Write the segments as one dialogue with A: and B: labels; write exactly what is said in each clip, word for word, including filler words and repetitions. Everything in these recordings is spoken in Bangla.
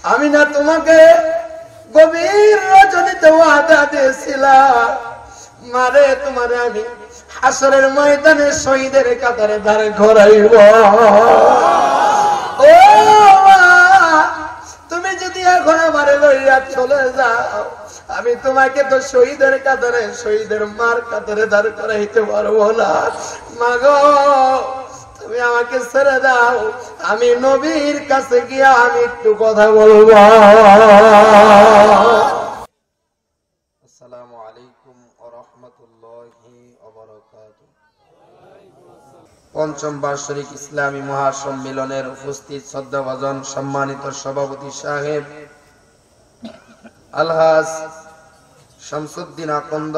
A: আমি না তোমাকে গভীর রজনীতে ওয়াদা দিয়েছিলাম, মারে তোমারে আমি হাসরের ময়দানে শহীদের কাতারে দাঁড় করাইব। ও মা, তুমি যদি এখন আমারে লইয়া চলে যাও, আমি তোমাকে তো শহীদের কাতারে, শহীদের মার কাতারে দাঁড় করাইতে পারবো না। মাগো, তুমি আমাকে ছেড়ে দাও, আমি নবীর কাছে গিয়া আমি একটু কথা বলবো। আসসালামু আলাইকুম ওয়া রাহমাতুল্লাহি ওয়া বারাকাতুহু। পঞ্চম বার্ষিক ইসলামী মহাসম্মেলনের উপস্থিত শ্রদ্ধাভাজন সম্মানিত সভাপতি সাহেব আলহাজ শামসুদ্দিন আকন্দ,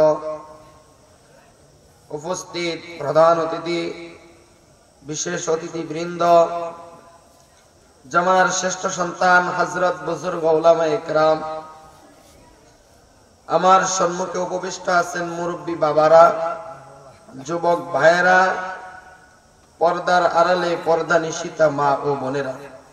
A: উপস্থিত প্রধান অতিথি, বিশেষ অতিথি বৃন্দ, জামার শ্রেষ্ঠ সন্তান হযরত বুজুর্গ উলামায়ে ইকরাম, আমার সম্মুখে উপবিষ্ট আছেন মুরব্বী বাবারা, যুবক ভাইয়েরা, পর্দার আড়ালে পর্দা নিশিতা মা ও বোনেরা,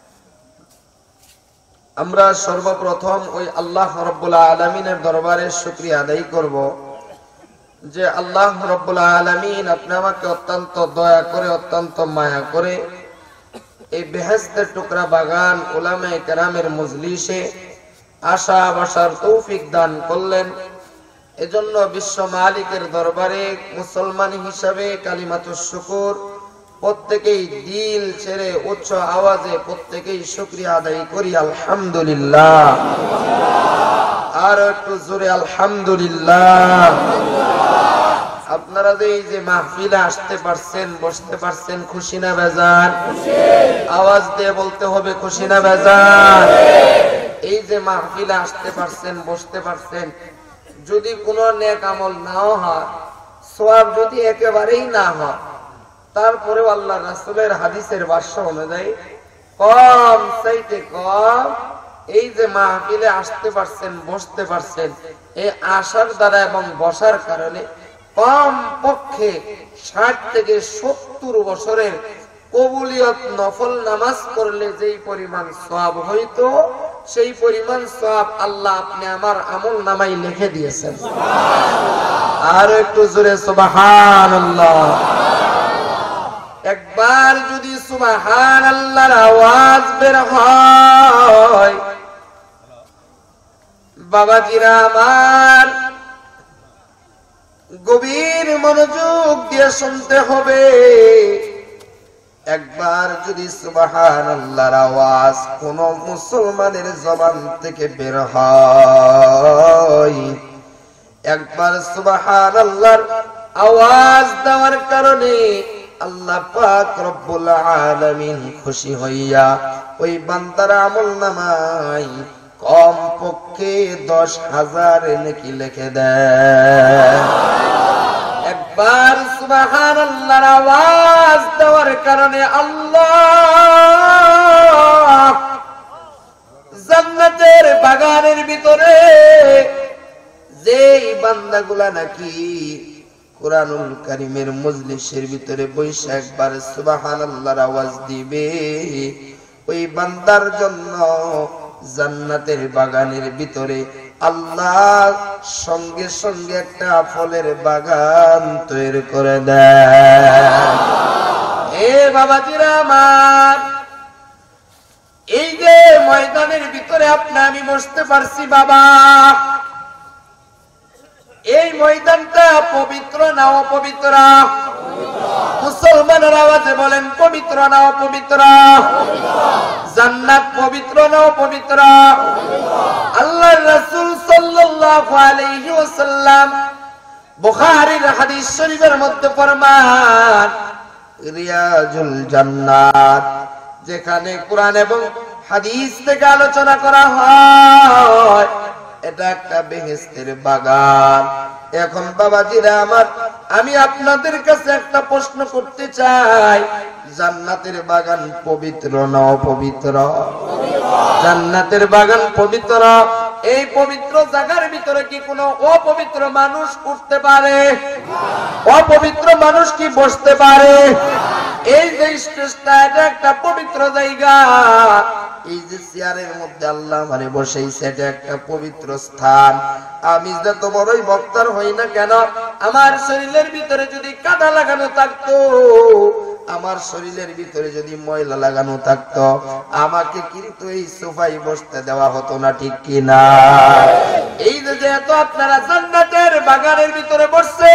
A: আমরা সর্বপ্রথম ওই আল্লাহ রাব্বুল আলামিনের দরবারে শুকরিয়া আদায় করব যে আল্লাহ রাব্বুল আলামিন আপনি আমাকে অত্যন্ত দয়া করে, অত্যন্ত মায়া করে এই বেহেশতের টুকরা বাগান উলামায়ে কেরামের মজলিসে আশা বসার তৌফিক দান করলেন। এজন্য বিশ্ব মালিকের দরবারে মুসলমান হিসাবে কালিমাতুশ শুকর, প্রত্যেকেই দিল ছেড়ে উচ্চ আওয়াজে প্রত্যেকেই শুকরিয়া আদায় করি আলহামদুলিল্লাহ। আর একটু জোরে আলহামদুলিল্লাহ। আপনারা যে এই যে মাহফিলে আসতে পারছেন, বসতে পারছেন, খুশি না বেজার? আওয়াজ দিয়ে বলতে হবে খুশি না বেজার? এই যে মাহফিলে আসতে পারছেন, বসতে পারছেন, যদি কোনো নেক আমল নাও হয়, সওয়াব যদি একেবারেই না হয়, তারপরেও আল্লাহ রাসূলের হাদিসের ভাষ্য অনুযায়ী কম চাইতে কম এই যে মাহফিলে আসতে পারছেন, বসতে পারছেন, এই আসার দ্বারা এবং বসার কারণে কম পক্ষে ষাট থেকে সত্তর বছরের কবুলিয়ত নফল নামাজ পড়লে যেই পরিমাণ সওয়াব হইতো, সেই পরিমাণ সওয়াব আল্লাহ আপনি আমার আমল নামায় লিখে দিয়েছেন। আর একটু জোরে সুবহানাল্লাহ। একবার যদি সুবহানাল্লাহর আওয়াজ বের হয়, বাবাজিরা আমার গভীর মনোযোগ দিয়ে শুনতে হবে। একবার যদি সুবহানাল্লাহর আওয়াজ কোন মুসলমানের জবান থেকে বের হয়, একবার সুবহানাল্লাহর আওয়াজ দেওয়ার কারণে আল্লাহ পাক রব্বুল আলামিন খুশি হইয়া ওই বান্দার আমলনামায় কম পক্ষে দশ হাজার নেকি লিখে দেয়। একবার সুবহানাল্লাহর আওয়াজ দেওয়ার কারণে আল্লাহ জান্নাতের বাগানের ভিতরে যেই বান্দাগুলা নাকি কুরআনুল কারীমের মজলিসের ভিতরে বসে একবার সুবহানাল্লাহর আওয়াজ দিবে, ওই বান্দার জন্য জান্নাতের বাগানের ভিতরে আল্লাহ সঙ্গে সঙ্গে একটা ফলের বাগান তৈরি করে দেয়। এ বাবাজিরা আমার, এই যে ময়দানের ভিতরে আপনি আমি বসতে পারছি বাবা, এই ময়দানটা পবিত্র না অপবিত্র? মুসলমানের আওয়াজে বলেন পবিত্র না অপবিত্র? জান্নাত পবিত্র না অপবিত্র? আল্লাহর রাসূল সাল্লাল্লাহু আলাইহি ওয়াসাল্লাম বুখারীর হাদিস শরীফের মধ্যে ফরমান, রিয়াজুল জান্নাত, যেখানে কোরআন এবং হাদিস থেকে আলোচনা করা হয়, এটা একটা বেহেশতের বাগান। এখন বাবাজিরা আমার, আমি আপনাদের কাছে একটা প্রশ্ন করতে চাই, জান্নাতের বাগান পবিত্র না অপবিত্র? জান্নাতের বাগান পবিত্র। এই পবিত্র জায়গার ভিতরে কি কোনো অপবিত্র মানুষ উঠতে পারে? অপবিত্র মানুষ কি বসতে পারে? এই যে স্টেজটা, এটা একটা পবিত্র জায়গা, এই যে চেয়ারের মধ্যে আল্লাহ আমারে বসাইছে এটা একটা পবিত্র স্থান। আমি যত বড়ই বক্তার হই না কেন, আমার শরীরের ভিতরে যদি কাদা লাগানো থাকতো, আমার শরীরের ভিতরে যদি ময়লা লাগানো থাকতো, আমাকে কিন্তু এই সোফায় বসতে দেওয়া হতো না, ঠিক কি না? এই যে যেহেতু আপনারা জান্নাতের বাগানের ভিতরে বসছে,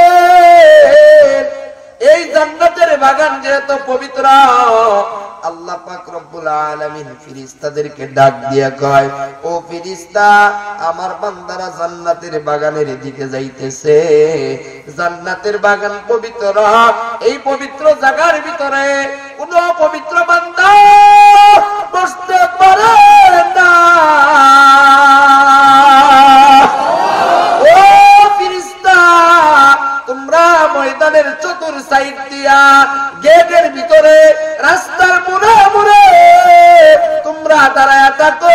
A: এই জান্নাতের বাগান যেহেতু পবিত্র, আল্লাহ পাক রব্বুল আলামিন ফেরেশতাদেরকে ডাক দিয়ে কয়, ও ফেরেশতা, আমার বান্দারা জান্নাতের বাগানের দিকে যাইতেছে। জান্নাতের বাগান পবিত্র, এই পবিত্র জায়গার ভিতরে কোন পবিত্র বান্দা বসতে পারে না। ও ফেরেশতা, তোমরা ময়দানের চতুর সাইড দিয়া গেটের ভিতরে রাস্তার মোড়ে মোড়ে তোমরা দাঁড়ায় থাকো।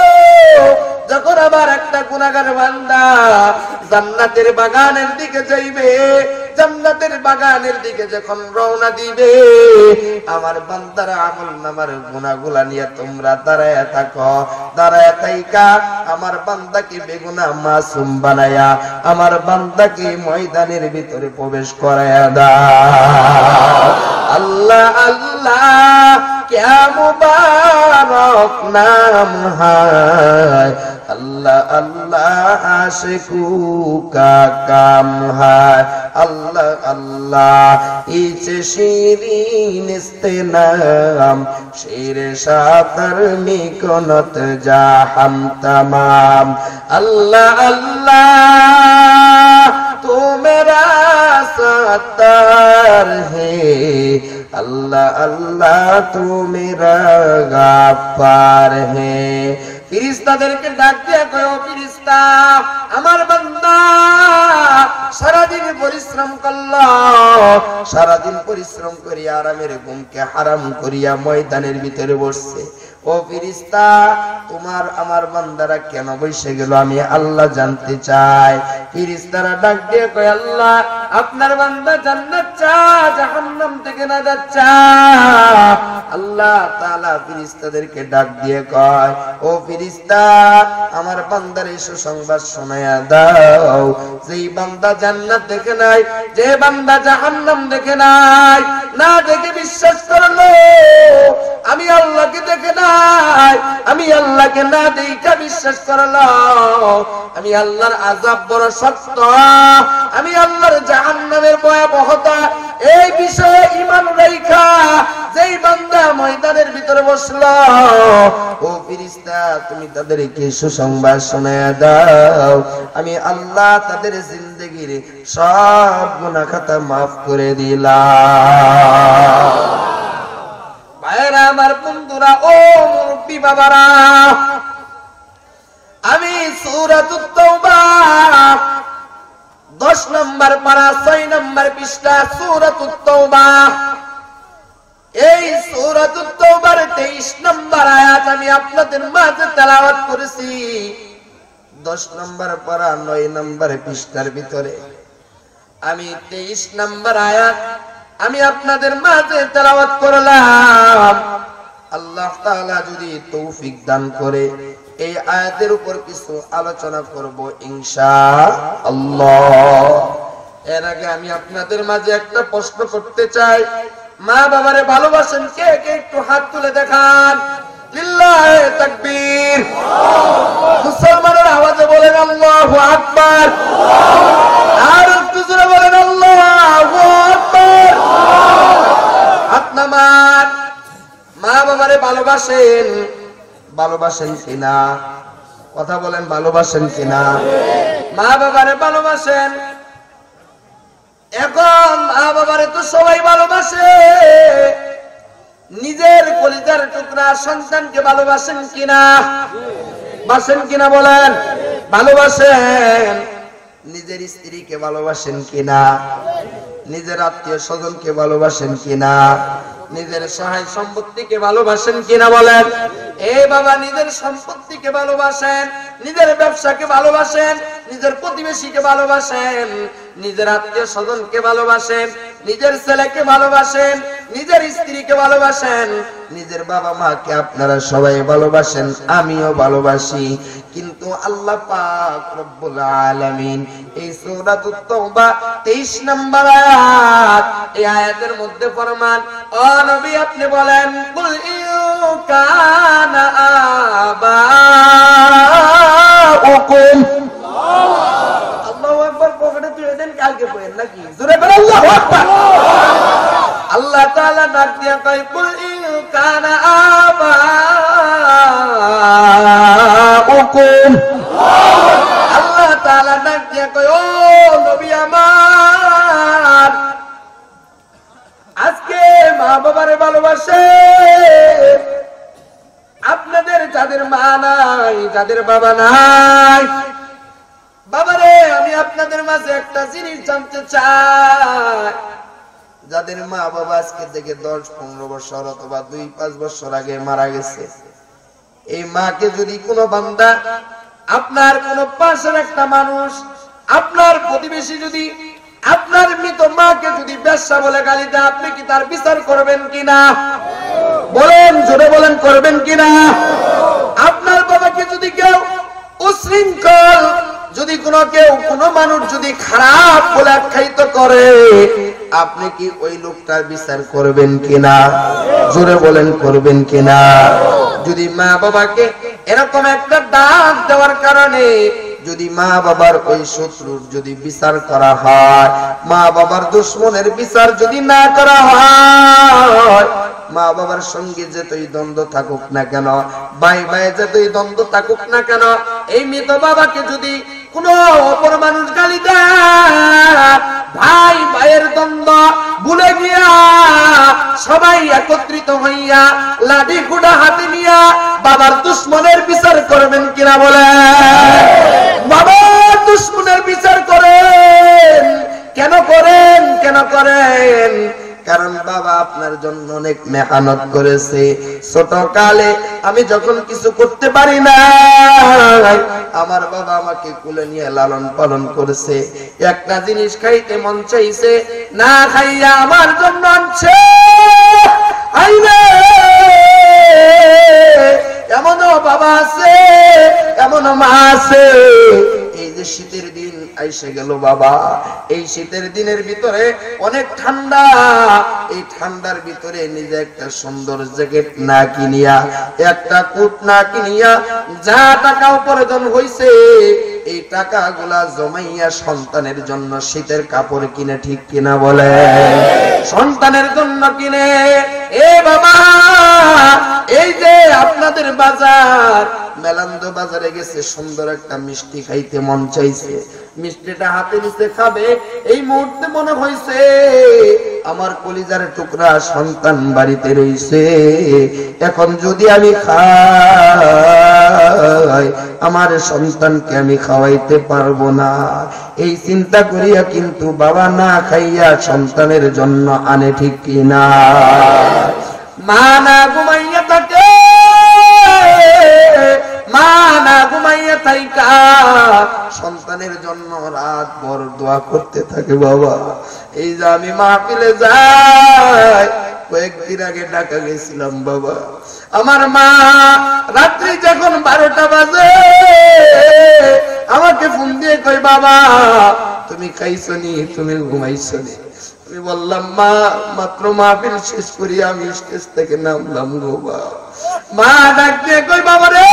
A: যখন আবার একটা গুনাহগার বান্দা জান্নাতের বাগানের দিকে যাইবে, জান্নাতের বাগানের দিকে যখন রওনা দিবে, আমার বান্দারা আমল নামার গুনাহগুলা নিয়ে তোমরা দাঁড়ায় থাকো। দাঁড়ায় থাইকা আমার বান্দাকে বেগুনাহ মাসুম বানায়া আমার বান্দাকে ময়দানের ভিতরে প্রবেশ করায়া দাও। আল্লাহ আল্লাহ क्या मुबारक नाम है, अल्लाह अल्लाह आशिकू का काम है, अल्लाह अल्लाह इसे शीरीन इस्तेनाम शेर शातर मिकनत जाहम तमाम। अल्लाह अल्लाह तू मेरा सत्तार है, अल्लाह अल्लाह तू मेरा गफ्फार है। ফেরেশতাদেরকে ডাক দিয়ে কয়, ও ফেরেশতা, আমার বান্দা সারাদিন পরিশ্রম করলো, সারাদিন পরিশ্রম করিয়া আরামের ঘুমকে হারাম করিয়া ময়দানের ভিতরে বসছে। ও ফেরেশতা, তোমার আমার বান্দারা কেন বসে গেল আমি আল্লাহ জানতে চাই। ফেরেশতারা ডাক দিয়ে কয়, আল্লাহ আপনার বান্দা জান্নাত চায়, জাহান্নাম থেকে নাজাত চায়। আল্লাহ তাআলা ফেরেশতাদেরকে ডাক দিয়ে কয়, ও ফেরেশতা, আমার বান্দার এই সুসংবাদ শোনায়া দাও, যেই বান্দা জান্নাত দেখে নাই, যে বান্দা জাহান্নাম দেখে নাই, না দেখে বিশ্বাস করলো আমি আল্লাহকে দেখে নাই, আমি আল্লাহকে না দেখা বিশ্বাস করলো আমি আল্লাহর আযাব বড় শক্ত, আমি আল্লাহর জাহান্নামের ভয়াবহতা এই বিষয়ে ঈমান রাখা যেই বান্দা ময়দানের ভিতরে বসলো, ও ফেরেশতা তুমি তাদেরকে সুসংবাদ শোনায়া দাও, আমি আল্লাহ তাদের জিন্দেগির সব গুনাহ খাতা maaf করে দিলাম। ভাইরা আমার, বন্ধুরা, ও মুরব্বি বাবারা, আমি সূরাতুত তাওবা দশ নম্বর পারা ছয় নম্বর পৃষ্ঠা সূরাতুত তাওবা, এই সূরাতুত তাওবার তেইশ নম্বর আয়াত আমি আপনাদের মাঝে তেলাওয়াত করেছি। দশ নম্বর পারা নয় নম্বর পৃষ্ঠার ভিতরে আমি তেইশ নম্বর আয়াত আমি আপনাদের মাঝে তেলাওয়াত করলাম। আল্লাহ তাআলা যদি তৌফিক দান করে এই আয়াতের উপর কিছু আলোচনা করব ইনশাআল্লাহ। এর আগে আমি আপনাদের মাঝে একটা প্রশ্ন করতে চাই, মা বাবারে ভালোবাসেন কে কে? একটু হাত তুলে দেখান। লিল্লাহি তাকবীর। মুসলমানের আওয়াজে বলেন আল্লাহু আকবার। আর একটু জোরে বলেন আল্লাহু আকবার। হাত নামান। মা বাবারে ভালোবাসেন, ভালোবাসেন কিনা? কথা বলেন, ভালোবাসেন কিনা? মা বাবারে ভালোবাসেন। এখন মা বাবারে তো সবাই ভালোবাসে, নিজের কলিজার টুকরা সন্তানকে ভালোবাসেন কিনা? বাসেন কিনা বলেন? ভালোবাসেন। নিজের স্ত্রীকে ভালোবাসেন কিনা? নিজের আত্মীয় স্বজনকে ভালোবাসেন কিনা? নিজের সহায় সম্পত্তিকে ভালোবাসেন কিনা বলেন? এ বাবা, নিজের সম্পত্তিকে ভালোবাসেন, নিজের ব্যবসাকে ভালোবাসেন, নিজের প্রতিবেশীকে ভালোবাসেন, নিজের আত্মীয় স্বজনকে ভালোবাসেন, নিজের ছেলেকে ভালোবাসেন, নিজের স্ত্রীকে ভালোবাসেন, নিজের বাবা মাকে আপনারা সবাই ভালোবাসেন, আমিও ভালোবাসি। কিন্তু আল্লাহ পাক রব্বুল আলামিন এই সূরাতুত তাওবা তেইশ নম্বর আয়াত, এই আয়াতের মধ্যে ফরমান, ও নবী আপনি বলেন, কুল ইউ কানা আবাউকুম, আল্লাহু আকবার, পকেটে তুলে দেন, কালকে পড়েন নাকি, জোরে বলেন আল্লাহু আকবার। আল্লাহ তাআলা ডাক দিয়া কয়, কুল ইউ কানা আবাউকুম, আল্লাহ তাআলা ডাক দিয়া কয়, ও নবী আমার, আজকে মা বাবারে ভালোবাসে, আপনাদের যাদের মা নাই, যাদের বাবা নাই, বাবারে আমি আপনাদের মাঝে একটা জিনিস জানতে চাই, যাদের মা বাবা আজকে থেকে দশ পনেরো বছর অথবা দুই পাঁচ বছর আগে মারা গেছে, এই মাকে যদি কোনো বান্দা, আপনার কোন পাশের একটা মানুষ, আপনার প্রতিবেশী যদি আপনার মৃত মাকে যদি বেশ্যা বলে গালি দেয়, আপনি কি তার বিচার করবেন কিনা? বলেন, জোরে বলেন, করবেন কিনা? আপনার বাবাকে যদি কেউ উশৃঙ্খল, যদি কোনো কেউ কোনো মানুষ যদি খারাপ বলে আখ্যায়িত করে, আপনি কি ওই লোকটার বিচার করবেন কিনা? জোরে বলেন, করবেন কিনা? যদি মা বাবাকে এরকম একটা ডাক দেওয়ার কারণে যদি মা বাবার ওই শত্রুর যদি বিচার করা হয়, মা বাবার দুশমনের বিচার যদি না করা হয়, মা বাবার সঙ্গে যতই দ্বন্দ্ব থাকুক না কেন, ভাই ভাই যতই দ্বন্দ্ব থাকুক না কেন, এই মৃত বাবাকে যদি কোন অপর মানুষ গালি দেয়, ভাই ভাইয়ের দ্বন্দ্ব ভুলে গিয়া সবাই একত্রিত হইয়া লাঠি কুড়া হাতে নিয়া বাবার দুশমনের বিচার করবেন কিনা? বলে, বাবার দুশমনের বিচার করেন। কেন করেন? কেন করেন? কারণ বাবা আপনার জন্য অনেক মেহনত করেছে। ছোট কালে আমি যখন কিছু করতে পারি না, আমার বাবা আমাকে কোলে নিয়ে লালন পালন করেছে। একটা জিনিস খাইতে মন চাইছে, না খাইয়া আমার জন্য আনছে। আইরে এমনও বাবা আছে, এমনও মা আছে। এই যে শীতের দিন আইসে গেল বাবা, এই শীতের দিনের ভিতরে অনেক ঠান্ডা, এই ঠান্ডার ভিতরে নিজে একটা সুন্দর জ্যাকেট না কিনিয়া, একটা কোট না কিনিয়া, যা টাকা উপার্জন হইছে এই টাকাগুলা জমাইয়া সন্তানের জন্য শীতের কাপড় কিনে, ঠিক কিনা বলে? সন্তানের জন্য কিনে। এ বাবা, এই যে আপনাদের বাজার, মেলান্দ বাজারে গেছে, সুন্দর একটা মিষ্টি খাইতে মন চাইছে, মিষ্টিটা হাতে নিতে খাবে, এই মুহূর্তে মনে হয়েছে আমার কলিজার টুকরা সন্তান বাড়িতে রয়েছে, এখন যদি আমি খাই আমার সন্তানকে আমি খাওয়াইতে পারবো না। এই চিন্তা করিয়া কিন্তু বাবা না খাইয়া সন্তানের জন্য আনে, ঠিক কিনা? মা না ঘুমাইয়া থাকে, মা না ঘুমাইয়া থাইকা সন্তানের জন্য রাত ভর দোয়া করতে থাকে। বাবা, এই যে আমি মাহফিলে যাই, কয়েকদিন আগে ঢাকা গেছিলাম বাবা, আমার মা রাত্রি যখন বারোটা বাজে আমাকে ফোন দিয়ে কই, বাবা তুমি খাইছো নি, তুমি ঘুমাইছো নি? আমি বললাম, মা মাত্র মাহফিল শেষ করি আমি স্টেজ থেকে নামলাম গো। মা ডাক দিয়ে কই, বাবা রে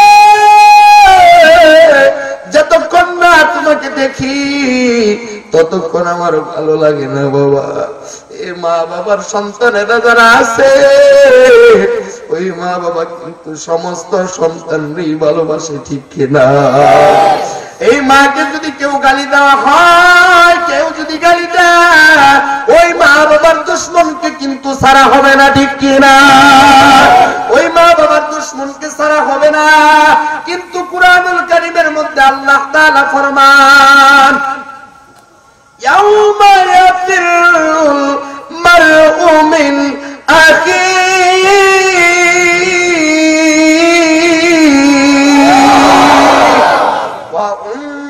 A: যতক্ষণ না তোমাকে দেখি ততক্ষণ আমার ভালো লাগে না বাবা। এ মা বাবার সন্তানেরা যারা আছে, ওই মা বাবা কিন্তু সমস্ত সন্তানরই ভালোবাসে, ঠিক কিনা? এই মাকে যদি কেউ গালি দেওয়া হয়, কেউ যদি গালি দেয়, ওই মা বাবার দুশমনকে কিন্তু ছাড়া হবে না, ঠিক কিনা? ওই মা বাবার দুশমনকে ছাড়া হবে না। কিন্তু কুরআনুল কারীমের মধ্যে আল্লাহ তাআলা ফরমান, ইয়াউমা ইয়াফিরুল মারউ মিন আখিহি ওয়া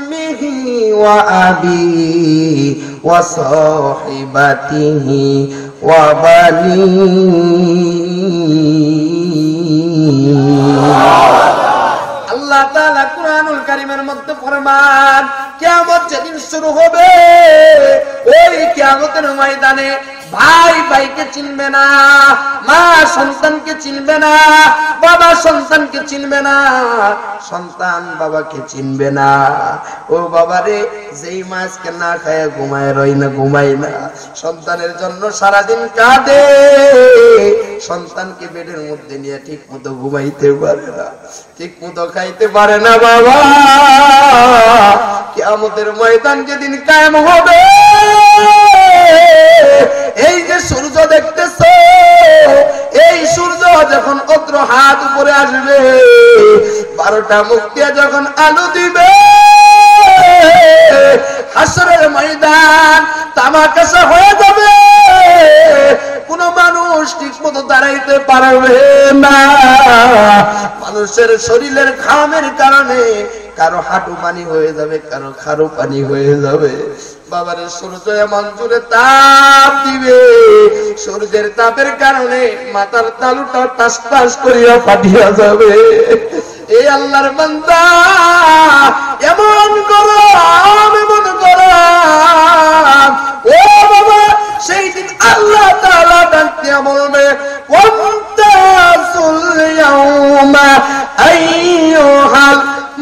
A: উম্মিহি ওয়া আবিহি ওয়া সাহিবাতিহি وبنين আল্লাহ তাআলা কুরআনুল কারীমের মধ্যে ফরমান কিয়ামত যেদিন শুরু হবে ওই কিয়ামতের ময়দানে ভাই ভাইকে চিনবে না, মা সন্তানকে চিনবে না, বাবা সন্তানকে চিনবে না, সন্তান বাবাকে চিনবে না। ও বাবারে, যেই মা আজকে না খায় ঘুমায় রই না ঘুমায় না, সন্তানের জন্য সারাদিন কাঁদে, সন্তানকে বেডের মধ্যে নিয়ে ঠিক মতো ঘুমাইতে পারে না, ঠিক মতো খাইতে পারে না। বাবা, কিয়ামতের ময়দান যেদিন কায়েম হবে, এই যে সূর্য দেখতেছো, এই সূর্য যখন অত্র হাত উপরে আসবে, বারোটা মুখ দিয়ে যখন আলো দিবে, হাসরের ময়দান তামাকাশা হয়ে যাবে, কোন মানুষ ঠিক মতো দাঁড়াইতে পারবে না। মানুষের শরীরের ঘামের কারণে কারো হাঁটু পানি হয়ে যাবে, কারো খারো পানি হয়ে যাবে। বাবারে, সূর্য এমন জোরে তাপ দিবে, সূর্যের তাপের কারণে মাথার তালুটা টাস টাস করিয়া ফাটিয়া যাবে। এই আল্লাহর বান্দা, এমন গরম, এমন গরম। ও বাবা, সেই দিন আল্লাহ তাআলা ডাকতে বলবে, ওয়ান্তাসুল ইয়াউমা আইয়ুহাল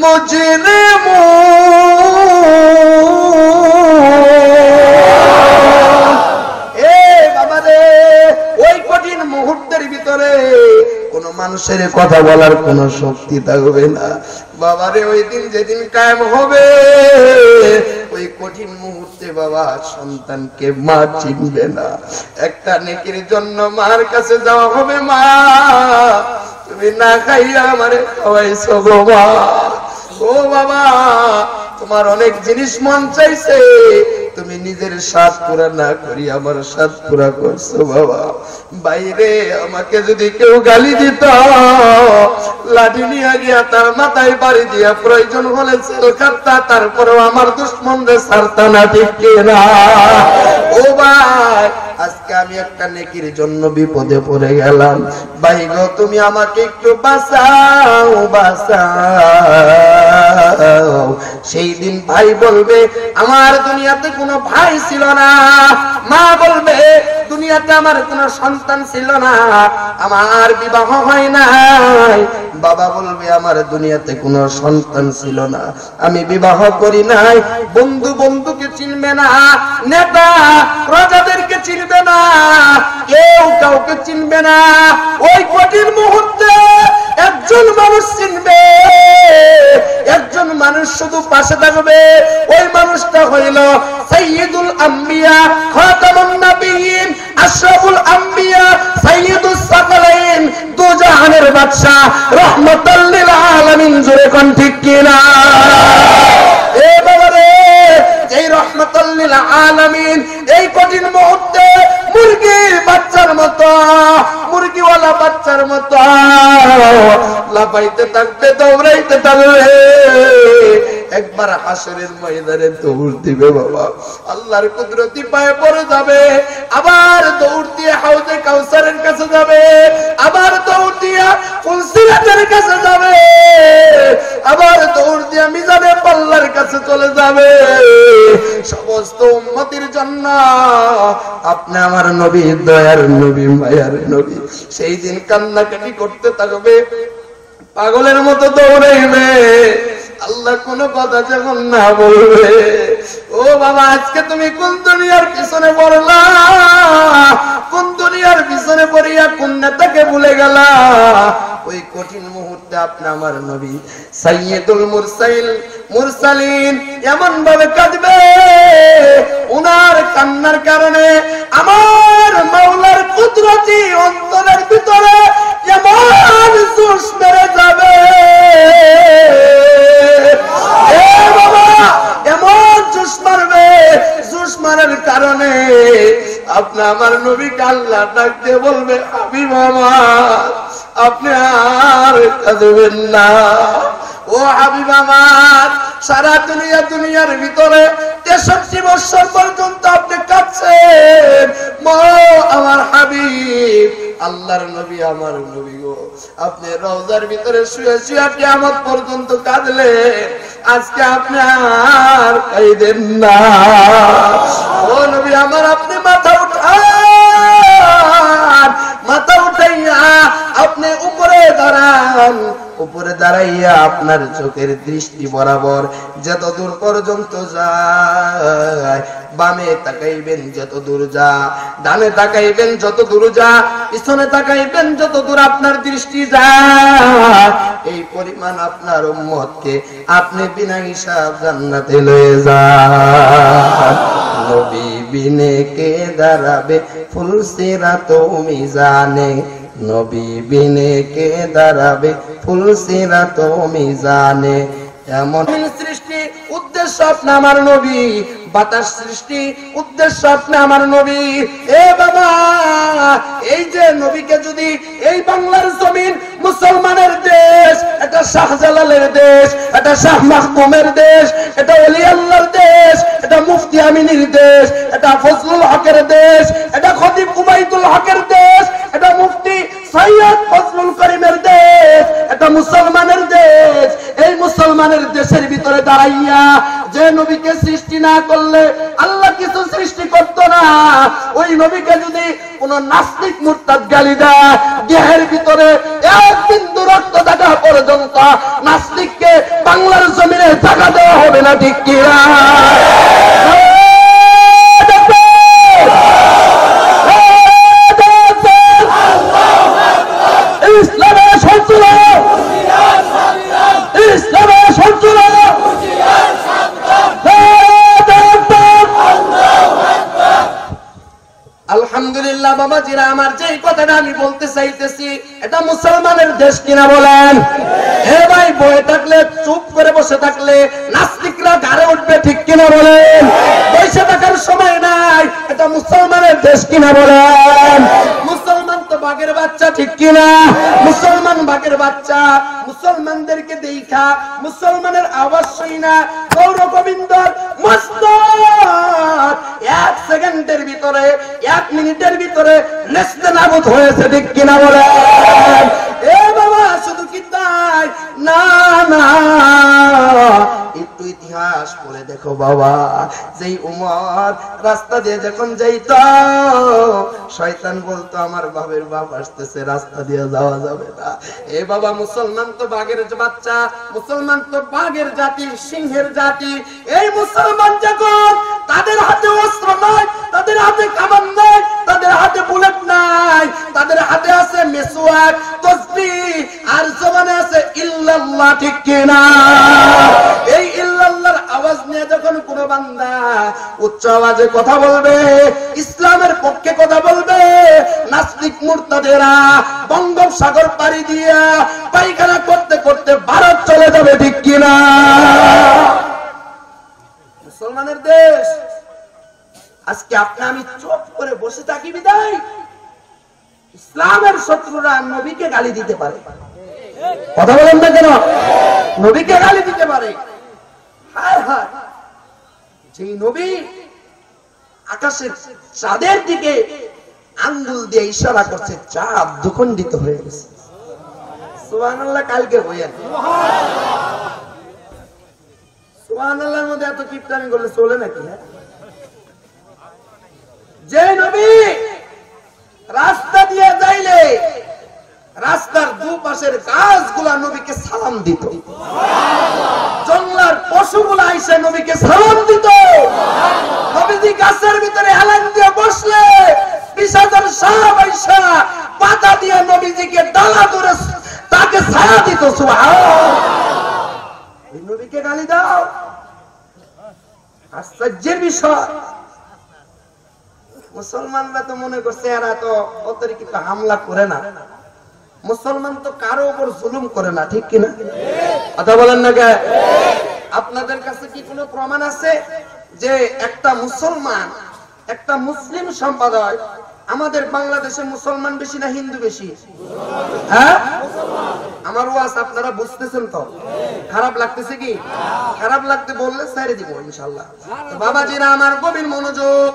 A: মুজরিমুন। এ বাবা রে, ওই কঠিন মুহূর্তের ভিতরে কোন মানুষের কথা বলার কোন শক্তি থাকবে না। বাবারে, ওই দিন যেদিন কায়েম হবে, ওই কঠিন মুহূর্তে বাবা সন্তানকে মা চিনবে না। একটা নেকির জন্য মার কাছে যাওয়া হবে, মা তুমি না খাইয়া আমারে খাওয়াইছো গো মা। ও বাবা, তোমার অনেক জিনিস মন চাইছে, তুমি নিজের স্বাদ পুরা না করি আমার স্বাদ পুরা করছো বাবা। বাইরে আমাকে যদি কেউ গালি দিত, লাঠি নিয়ে গিয়া তার মাথায় বাড়ি দিয়া প্রয়োজন হলে সেল কাটতা, তারপরেও আমার দুশ্মনরে ছাড়তা না, ঠিক কিনা? ও ভাই, আজকে আমি একটা নেকির জন্য বিপদে পড়ে গেলাম, ভাই গো তুমি আমাকে একটু বাঁচাও, বাঁচাও। সেই দিন ভাই বলবে, আমার দুনিয়াতে কোনো ভাই ছিল না। মা বলবে, দুনিয়াতে আমার কোনো সন্তান ছিল না, আমার বিবাহ হয় নাই। বাবা বলবে, আমার দুনিয়াতে কোনো সন্তান ছিল না, আমি বিবাহ করি নাই। বন্ধু বন্ধুকে চিনবে না, নেতা প্রজাদেরকে চিনবে না, কেউ কাউকে চিনবে না। ওই কঠিন মুহূর্তে একজন মানুষ চিনবে, একজন মানুষ শুধু পাশে থাকবে, ওই মানুষটা হইল সাইয়্যিদুল আম্বিয়া, খাতামুন নবিয়্যিন, আশরাফুল আম্বিয়া, সাইয়্যিদুস সাকালাইন, দু জাহানের বাদশা, রাহমাতাল লিল আলামিন। জোরে কোন ঠিক কিনা? এ বাবা রে, এই রাহমাতাল লিল আলামিন এই কঠিন মুহূর্তে মুরগির বাচ্চার মতো, মুরগিওয়ালা বাচ্চার মতো লাফাইতে থাকবে, দৌড়াইতে থাকবে। একবার হাসরের ময়দানে দৌড় দিবে বাবা, আল্লাহর কুদরতি পায়ে পড়ে যাবে, আবার দৌড় দিয়ে হাউজে কাউসারের কাছে যাবে, আবার দৌড় দিয়ে ফুলসিরাতের কাছে যাবে, আবার দৌড় দিয়ে মিজানের পাল্লার কাছে চলে যাবে। সমস্ত উম্মতের জন্য আপনি আমার নবী, দয়ার নবী, মায়ার নবী, সেই দিন কান্নাকাটি করতে থাকবে, পাগলের মতো দৌড়াইবে। আল্লাহ কোন কথা যখন না বলবে, ও বাবা আজকে তুমি কোন দুনিয়ার পিছনে পড়লা, কোন দুনিয়ার পিছনে পড়িয়া কোন নেতাকে ভুলে গেলা, ওই কঠিন মুহূর্তে আপনি আমার নবী সাইয়্যিদুল মুরসালিন মুরসালিন এমন ভাবে কাঁদবে, উনার কান্নার কারণে আমার মাওলার কুদরতি অন্তরের ভিতরে এমন জোশ মেরে যাবে, এ বাবা এমন জোশ মারবে, জোশ মারার কারণে আপনি আমার নবীকে আল্লাহ ডাকতে বলবে, হাবিব আমার আপনি আর কাঁদবেন না, ও হাবিব আমার সারা দুনিয়া দুনিয়ার ভিতরে তেষট্টি বছর পর্যন্ত আপনি কাঁদছেন। আমার হাবিব আল্লাহর নবী আমার নবী গো, আপনি রওজার ভিতরে শুয়ে শুয়ে কিয়ামত পর্যন্ত কাঁদলেন, আজকে আপনি আর কাঁদেন না। ও নবী আমার, আপনি মাথা উঠান, মাথা উঠাইয়া আপনি উপরে দাঁড়ান, উপরে দাঁড়াইয়া আপনার চোখের দৃষ্টি বরাবর যত দূর পর্যন্ত যায়, বামে তাকাইবেন যত দূর যা, ডানে তাকাইবেন যত দূর যা, পিছনে তাকাইবেন যত দূর আপনার দৃষ্টি যায়, এই পরিমাণ আপনার উম্মতকে আপনি বিনা হিসাব জান্নাতে লয়ে যান। নবী বিনে কে দাঁড়াবে ফুল সিরাত মিজানে, নবী বিনে কে দাঁড়াবে ফুল সিরাত মিজানে। এমন সৃষ্টি উদ্দেশ্য আপনি আমার নবী, বাতাস সৃষ্টি উদ্দেশ্য আপনি আমার নবী। এ বাবা, এই যে নবীকে যদি এই বাংলার জমিন মুসলমানের দেশ, এটা শাহজালালের দেশ, এটা শাহ মাহমুমের দেশ, এটা ওলি আল্লাহর দেশ, এটা মুফতি আমিনীর দেশ, এটা ফজলুল হকের দেশ, এটা খতিব উবাইদুল হকের দেশ, এটা মুফতি সৈয়দ ফজলুল করিমের দেশ, এটা মুসলমানের দেশ। এই মুসলমানের দেশের ভিতরে দাঁড়াইয়া যে নবীকে সৃষ্টি না করলে আল্লাহ কিছু সৃষ্টি করতো না, ওই নবীকে যদি কোন নাস্তিক মুরতাদ গালি দেয়, দেহের ভিতরে এক বিন্দু রক্ত দেখা পর্যন্ত নাস্তিককে বাংলার জমিনে জায়গা দেওয়া হবে না, ঠিক কিনা? ইসলামের সঞ্চনা, ইসলামের সঞ্চনা। আলহামদুলিল্লাহ বাবাজিরা, আমার যে কথাটা আমি বলতে চাইতেছি, এটা মুসলমানের দেশ কিনা বলেন? হে ভাই, বসে থাকলে, চুপ করে বসে থাকলে নাস্তিকরা গাড়ে উঠবে, ঠিক কিনা বলেন? বসে থাকার সময় নাই, এটা মুসলমানের দেশ কিনা বলেন? মুসলমান তো বাঘের বাচ্চা, ঠিক কিনা? মুসলমান বাঘের বাচ্চা। মুসলমানদেরকে দেখা মুসলমানের আওয়াজ শুই না গৌর গোবিন্দর মস্তক এক সেকেন্ডের ভিতরে, এক মিনিটের ভিতরে নেস্তে নাবুদ হয়েছে, ঠিক কিনা বলেন? এ বাবা, শুধু কি তাই না, না, একটু ইতিহাস পড়ে দেখো বাবা। যেই উমর রাস্তা দিয়ে যখন যাইত, শয়তান বলতো আমার বাপের বাপ আসতেছে, রাস্তা দিয়ে যাওয়া যাবে না। এ বাবা, মুসলমান তো বাঘের বাচ্চা, মুসলমান তো বাঘের জাতি, সিংহের জাতি। এই মুসলমান যখন, তাদের হাতে অস্ত্র নাই, তাদের হাতে কামান নাই, তাদের হাতে বুলেট নাই, তাদের হাতে আছে মিসওয়াক, তাসবিহ, আর জবানে আছে ইল্লাল্লাহ, ঠিক কিনা? এই ইল্লাল্লাহর আওয়াজ নিয়ে যখন কোন বান্দা উচ্চ আওয়াজে কথা বলবে, ইসলামের পক্ষে কথা বলবে, নাস্তিক মুরতাদেরা বঙ্গোপসাগর পাড়ি দিয়া পায়খানা করতে করতে ভারত চলে যাবে, ঠিক কিনা? মুসলমানের দেশ। আজকে আপনি আমি চুপ করে বসে থাকি বিদায় ইসলামের শত্রুরা নবীকে গালি দিতে পারে। কথা বলেন না কেন? নবীকে গালি দিতে পারে। হায় হায়, যেই নবী আকাশের চাঁদের দিকে আঙ্গুল দিয়ে ইশারা করছে, চাঁদ দুখণ্ডিত হয়ে গেছে। সুবহানাল্লাহ। কালকে হইয়া সুবহানাল্লাহর মধ্যে এত কিপটামি করলে চলে নাকি? যে নবী রাস্তা দিয়ে যাইলে রাস্তার দুপাশের গাছগুলা নবীকে সালাম দিত, জঙ্গলার পশুগুলা এসে নবীকে সালাম দিত। নবীজি গাছের ভিতরে হেলান দিয়ে বসলে বিশ হাজার সাহাবা আয়েশা পাতা দিয়ে নবীজিকে ডালা ধরে তাকে ছায়া দিত। সুবহানাল্লাহ। এই নবীকে গালি দাও, আশ্চর্যের বিষয়। মুসলমানরা তো মনে করছে এরা তো অতিরিক্ত হামলা করে না, মুসলমান তো কারো উপর জুলুম করে না, ঠিক কিনা? কথা বলেন না কে? আপনাদের কাছে কি কোনো প্রমাণ আছে যে একটা মুসলমান, একটা মুসলিম সম্প্রদায় আমাদের বাংলাদেশে মুসলমান বেশি না হিন্দু বেশি? হ্যাঁ, আমার ওয়াজ আপনারা বুঝতেছেন তো? খারাপ লাগতেছে কি? খারাপ লাগতে বললে ছেড়ে দিব ইনশাআল্লাহ। তো বাবাজিরা আমার গভীর মনোযোগ,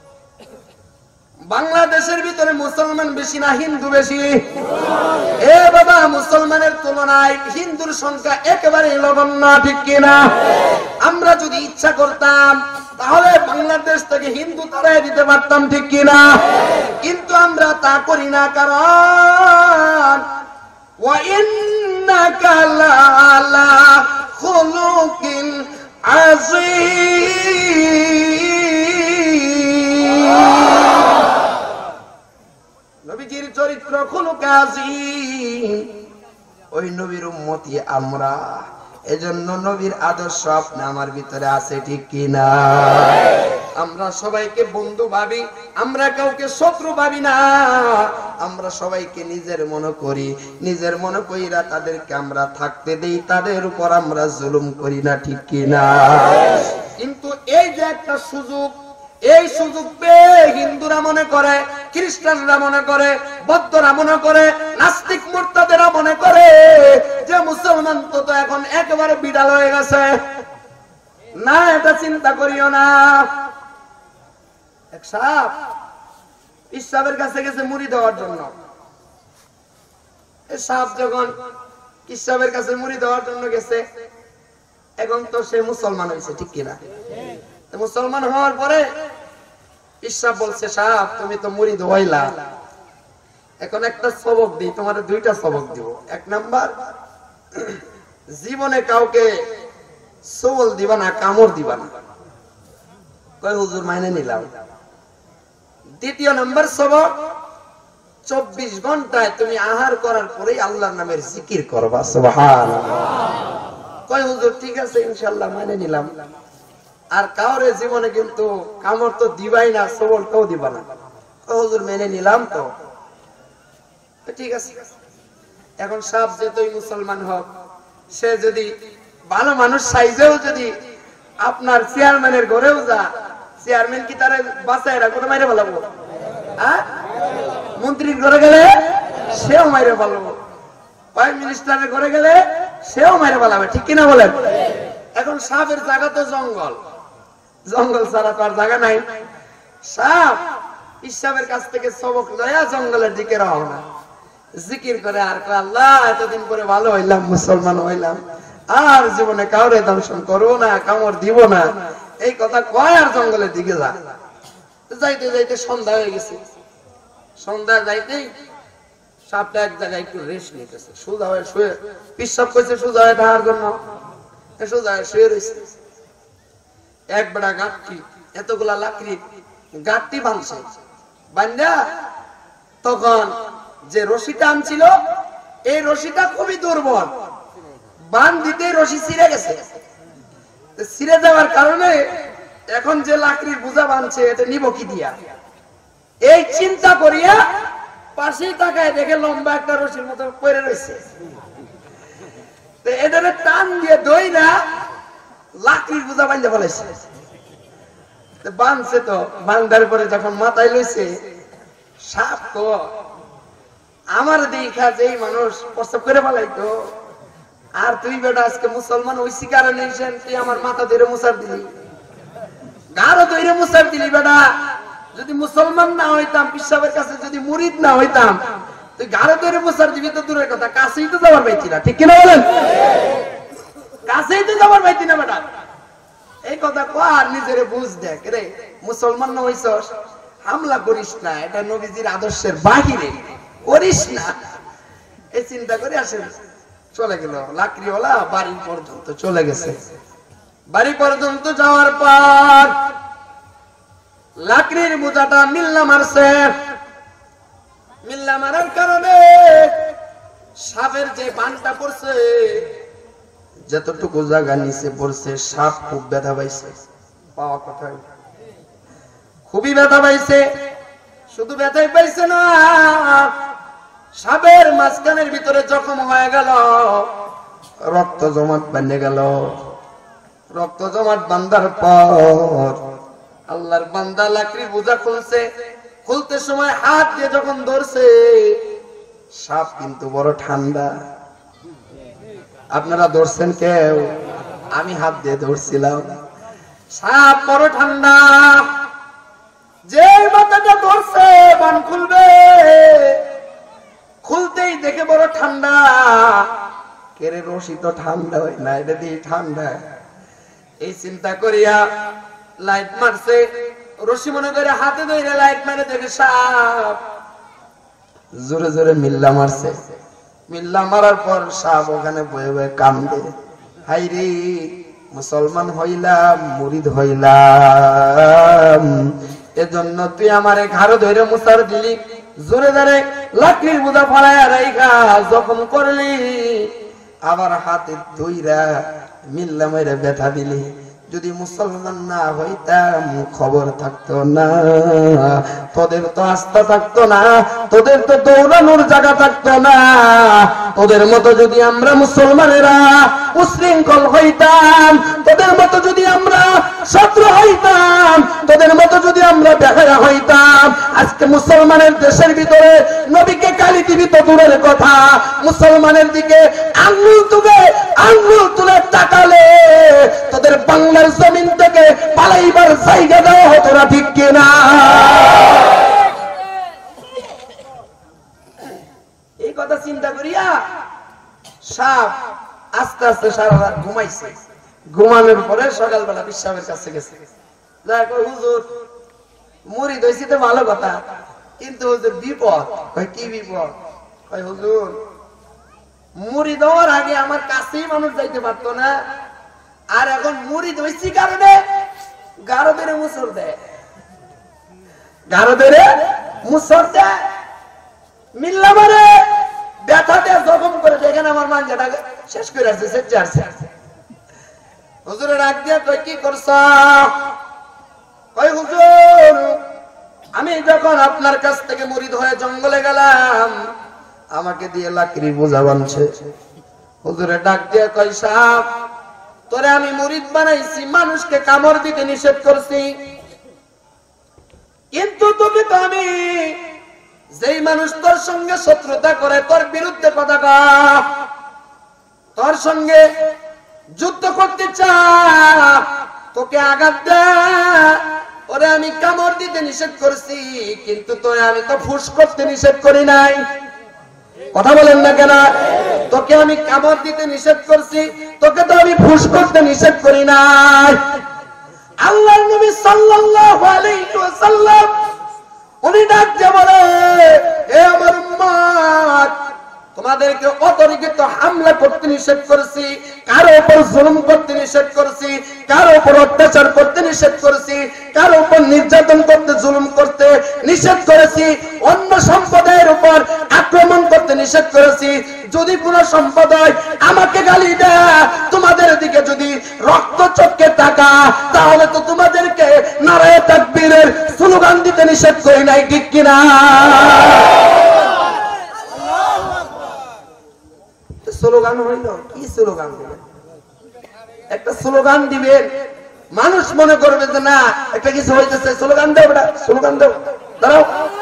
A: বাংলাদেশের ভিতরে মুসলমান বেশি না হিন্দু বেশি? এ বাবা, মুসলমানের তুলনায় হিন্দুর সংখ্যা একেবারে নগণ্য, ঠিক কিনা? আমরা যদি ইচ্ছা করতাম তাহলে বাংলাদেশ থেকে হিন্দু তাড়াই দিতে পারতাম, ঠিক কিনা? কিন্তু আমরা তা করি না, কারণ ওয়া ইন্নাকা লাআলা খুলুকিন আযীম। নবীজির চরিত্র খুলুক আযীম, ওই নবীর উম্মতি আমরা, এজন্য নবীর আদর্শ আপনি আমার ভিতরে আছে, ঠিক কিনা? আমরা সবাইকে বন্ধু ভাবি, আমরা কাউকে শত্রু ভাবি না, আমরা সবাইকে নিজের মনে করি, নিজের মনে কইরা তাদেরকে আমরা থাকতে দেই, তাদের উপর আমরা জুলুম করি না, ঠিক কিনা? কিন্তু এই যে একটা সুযোগ, এই সুযোগ পেয়ে হিন্দুরা মনে করে, খ্রিস্টানরা মনে করে, বৌদ্ধরা মনে করে, নাস্তিক মুরতাদেরা মনে করে যে মুসলমান তো তো এখন একেবারে বিড়াল হয়ে গেছে। না, এটা চিন্তা করিও না। এক সাপ ইসলামের কাছে গেছে মুড়ি দেওয়ার জন্য। এই সাপ যখন ইসলামের কাছে মুড়ি দেওয়ার জন্য গেছে, এখন তো সে মুসলমান হয়েছে, ঠিক কিনা? মুসলমান হওয়ার পরে ইসলাম বলছে, সাপ তুমি তো মুড়ি দোয়াইলা, এখন একটা সবক দিই, তোমার দুইটা সবক দিব। এক নাম্বার, জীবনে কাউকে সবল দিবা না, কামড় দিবা না। কয় হুজুর, মাইনে নিলাম। দ্বিতীয় নাম্বার সবক, চব্বিশ ঘন্টায় তুমি আহার করার পরেই আল্লাহর নামের জিকির করবা, সুবহানাল্লাহ। কয় হুজুর, ঠিক আছে ইনশাআল্লাহ, মাইনে নিলাম। আর কাউরে জীবনে কিন্তু কামড় তো দিবাই না, সবলটাও দিবা না। হুজুর, মেনে নিলাম তো, ঠিক আছে। এখন সাপ যেতই মুসলমান হোক, সে যদি ভালো মানুষ সাইজেও যদি আপনার চেয়ারম্যানের ঘরেও যা, চেয়ারম্যান কি তারা বাঁচায় রাখবো না, মাইরে বলাবো? হ্যাঁ, মন্ত্রীর ঘরে গেলে সেও মাইরে বলাবো, প্রাইম মিনিস্টারের ঘরে গেলে সেও মাইরে বলাবে, ঠিক কিনা বলেন? এখন সাপের জায়গা তো জঙ্গল, জঙ্গল ছাড়া তো আর জায়গা নাই। সাপ ইসলামের কাছ থেকে সবক লয়া জঙ্গলের দিকে রওনা, জিকির করে আর কয়, আল্লাহ এতদিন পরে ভালো হইলাম, মুসলমান হইলাম, আর জীবনে কাউরে দংশন করবো না, কামড় দিব না, এই কথা কয় আর জঙ্গলের দিকে যা। যাইতে যাইতে সন্ধ্যা হয়ে গেছে। সন্ধ্যা যাইতেই সাপটা এক জায়গায় একটু রেস্ট নিতেছে, সোজা হয়ে শুয়ে, পিসাব করছে সোজা হয়ে থাকার জন্য, সোজা হয়ে শুয়ে রয়েছে। এক বেড়া গাঁটটি, এতগুলা লাকড়ি গাঁটটি বাঁধছে, বান্ধা তখন যে রশিটা আনছিল, এই রশিটা খুবই দুর্বল, বান দিতে রশি ছিঁড়ে গেছে। ছিঁড়ে যাওয়ার কারণে এখন যে লাকড়ির বোঝা বাঁধছে, এটা নিব কি দিয়া, এই চিন্তা করিয়া পাশেই তাকায় দেখে লম্বা একটা রশির মতো পড়ে রয়েছে। এদের টান দিয়ে দইরা লাকড়ির বোঝা বাঁধতে বলেছে, বাঁধছে তো, বাঁধার পরে যখন মাথায় লইছে, সাপ তো আমার দেখা যেই মানুষ প্রস্তাব করে পালাইতো, আর তুই বেটা আজকে মুসলমান হইছি কারণে তুই আমার মাথা ধরে মুসার দিলি, গাঢ় ধরে মুসার দিলি। বেটা যদি মুসলমান না হইতাম, পিসাবের কাছে যদি মুরিদ না হইতাম, তুই গাঢ় ধরে মুসার দিবি তো দূরের কথা, কাছেই তো যাবার পাইতি না, ঠিক কিনা বলেন? কাছেই তো যাবার পাইতি না বেটা। এই কথা কর, নিজের বুঝ দেখ রে, মুসলমান না হইছস, হামলা করিস না, এটা নবীজির আদর্শের বাহিরে, করিস না, এই চিন্তা করে আসেন। চলে গেল লাকড়িওয়ালা, বাড়ি পর্যন্ত চলে গেছে। বাড়ি পর্যন্ত যাওয়ার পর লাকড়ির বোঝাটা মিল্লা মারছে, মিল্লা মারার কারণে সাপের যে বানটা পড়ছে, যতটুকু জায়গা নিচে পড়ছে, সাপ খুব ব্যথা পাইছে, পাওয়া কথা খুবই ব্যথা পাইছে। শুধু ব্যথাই পাইছে না, সাপের মাঝখানের ভিতরে জখম হয়ে গেল, রক্ত জমাট বেঁধে গেল। রক্ত জমাট বান্ধার পর আল্লাহর বান্দা লাকড়ির বোঝা খুলছে, খুলতে সময় হাত দিয়ে যখন ধরছে, সাপ কিন্তু বড় ঠান্ডা। আপনারা ধরছেন কেউ? আমি হাত দিয়ে ধরছিলাম। সাপ বড় ঠান্ডা। যে মাথাটা ধরছে বান খুলবে, খুলতেই দেখে বড় ঠান্ডা। কেরে রশি তো ঠান্ডা হয় না, এটা দিয়ে ঠান্ডা। এই চিন্তা করিয়া লাইট মারছে, রশি মনে করে হাতে ধরে লাইট মারে, দেখে সাপ। জোরে জোরে মিল্লা মারছে। মিল্লা মারার পর সাপ ওখানে বয়ে বয়ে কান্দে, হাইরে মুসলমান হইলাম, মুরিদ হইলাম, এজন্য তুই আমারে ঘাড় ধরে মুসার দিলি, জোরে জোরে লাকড়ির বোঝা ফালাইয়া রাইখা যখন করলি, আবার হাতে ধইরা মিল্লা মেরে ব্যথা দিলি। যদি মুসলমান না হইতাম খবর থাকতো না, তোদের তো আস্থা থাকতো না, তোদের তো দৌড়ানোর জায়গা থাকতো না। তোদের মতো যদি আমরা মুসলমানেরা উশৃঙ্খল হইতাম, তোদের মতো যদি আমরা শত্রু হইতাম, তোদের মতো যদি আমরা বেহায়া হইতাম, আজকে মুসলমানের দেশের ভিতরে নবীকে গালি দিবি তো দূরের কথা, মুসলমানের দিকে আঙ্গুল তুলে আঙ্গুল তুলে তাকালে তোদের বাংলার জমিন থেকে পালাইবার জায়গা দেওয়া হতো না, ঠিক কিনা? এই কথা চিন্তা করিয়া সাপ আস্তে আস্তে সারা রাত ঘুমাইছে। ঘুমানোর পরে সকালবেলা বিশ্বাসের কাছে গেছে, হুজুর মুরিদ হইছি তো ভালো কথা, কিন্তু হুজুর বিপদ। কি বিপদ? হুজুর মুরিদ হওয়ার আগে আমার কাছেই মানুষ যাইতে পারতো না, আর এখন মুরিদ হইছি কারণে গারো ধরে মুসর দেয়, গারো ধরে মুসর দেয়, মিল্লা মারে, ব্যথা দেয়, জখম করে। দেখেন আমার মাঞ্জাটা শেষ করে আসছে, সেট আসছে। হুজুরে ডাক দিয়ে কই কি করছ? কই হুজুর আমি যখন আপনার কাছ থেকে মুরিদ হয়ে জঙ্গলে গেলাম, আমাকে দিয়ে লাকড়ি বোঝা বানছে। হুজুরে ডাক দিয়ে কই সাপ, তোরে আমি মুরিদ বানাইছি, মানুষকে কামড় দিতে নিষেধ করছি, কিন্তু তোকে তো আমি, যেই মানুষ তোর সঙ্গে শত্রুতা করে, তোর বিরুদ্ধে কথা কয়, তোর সঙ্গে যুদ্ধ করতে চায়, তোকে আঘাত দেয়, ওরে আমি কামড় দিতে নিষেধ করছি, কিন্তু তোরে আমি তো ফুস করতে নিষেধ করি নাই। কথা বলেন না কেন? তোকে আমি কামড় দিতে নিষেধ করছি, তোকে তো আমি ফুস করতে নিষেধ করি নাই। আল্লাহর নবী সাল্লাল্লাহু আলাইহি ওয়াসাল্লাম উনি ডাক দিয়ে বলে, হে আমার উম্মত, তোমাদেরকে অতর্কিত হামলা করতে নিষেধ করেছি, কারো উপর জুলুম করতে নিষেধ করেছি, কারো উপর অত্যাচার করতে নিষেধ করেছি, কারো উপর নির্যাতন করতে, জুলুম করতে নিষেধ করেছি, অন্য সম্প্রদায়ের উপর আক্রমণ করতে নিষেধ করেছি। যদি কোন সম্প্রদায় আমাকে গালি দেয়, তোমাদের দিকে যদি রক্ত চক্ষে তাকা, তাহলে তো তোমাদেরকে নারায়ে তাকবীরের স্লোগান দিতে নিষেধ করি নাই, ঠিক কিনা? স্লোগান হইল কি? স্লোগান দিবেন, একটা স্লোগান দিবেন, মানুষ মনে করবে যে না একটা কিছু হইতেছে, স্লোগান দেও, বেটা স্লোগান দেও, দাঁড়াও।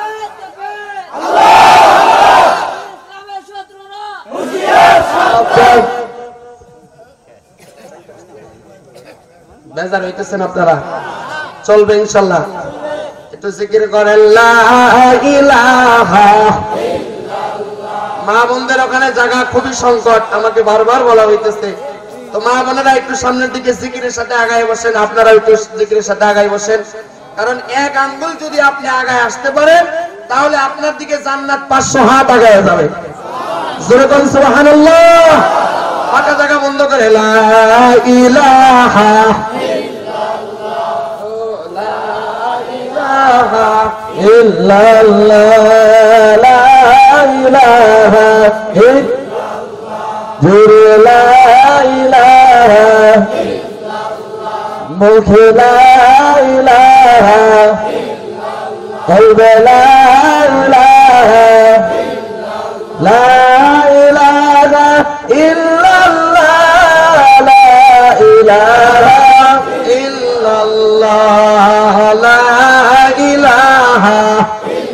A: বেজার হইতেছেন আপনারা? চলবে ইনশাল্লাহ। একটু জিকির করেন লা ইলাহা ইল্লাল্লাহ। মা বোনদের ওখানে জায়গা খুবই সংকট, আমাকে বারবার বলা হইতেছে, তো মা বোনেরা একটু সামনের দিকে জিকিরের সাথে আগায় বসেন, আপনারা একটু জিকিরের সাথে আগায় বসেন, কারণ এক আঙ্গুল যদি আপনি আগায় আসতে পারেন, তাহলে আপনার দিকে জান্নাত পাঁচশো হাত আগায় যাবে। জোরে বলেন সুবহানাল্লাহ। ফাঁকা জায়গা বন্ধ করে লা ইলাহা ইল্লাল্লাহ, লা ইলাহা ইল্লাল্লাহ, লা ইলাহা ইল্লাল্লাহ, জোরে লা ইলাহা ইল্লাল্লাহ, মুখে লা ইলাহা ইল্লাল্লাহ, কলবে লা ইলাহা ইল্লাল্লাহ, লা ইলাহা ইল্লাল্লাহ, লা ইলাহা ইল্লাল্লাহ, লা ইলাহা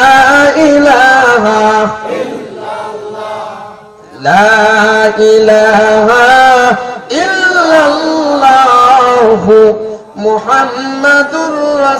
A: ইলাহা লা ইলাহা ইল্লাল্লাহু মুহাম্মাদুর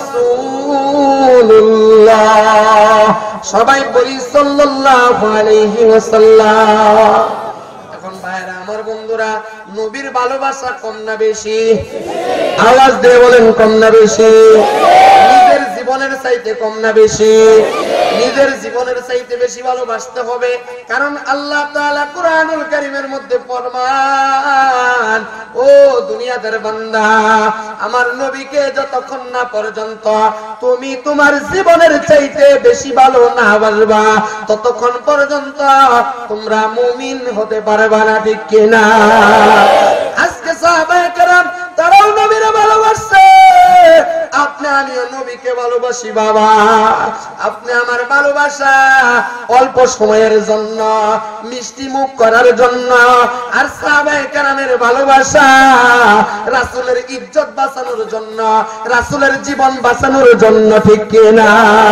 A: রাসূলুল্লাহ। সবাই বলি সাল্লাল্লাহু আলাইহি ওয়াসাল্লাম। এখন ভাইরা আমার বন্ধুরা, নবীর ভালোবাসা কম না বেশি? আওয়াজ দিয়ে বলেন কম না বেশি? নিজের জীবনের চাইতে কম না বেশি? নিজের জীবনের চাইতে বেশি ভালোবাসতে হবে। কারণ আল্লাহ তাআলা কুরআনুল কারীমের মধ্যে ফরমান, ও দুনিয়াদার বান্দা, আমার নবীকে যতক্ষণ না পর্যন্ত তুমি তোমার জীবনের চাইতে বেশি ভালো না বাসবা, ততক্ষণ পর্যন্ত তোমরা মুমিন হতে পারবে না, ঠিক কিনা? আজকে সাহাবায়ে কেরাম তারাও নবীরে ভালোবাসে, আপনি আমিও নবীকে ভালোবাসি বাবা। আপনি আমার ভালোবাসা অল্প সময়ের জন্য, মিষ্টি মুখ করার জন্য, আর সাহাবায়ে কেরামের ভালোবাসা রাসূলের ইজ্জত বাঁচানোর জন্য, রাসূলের জীবন বাঁচানোর জন্য, ঠিক কিনা?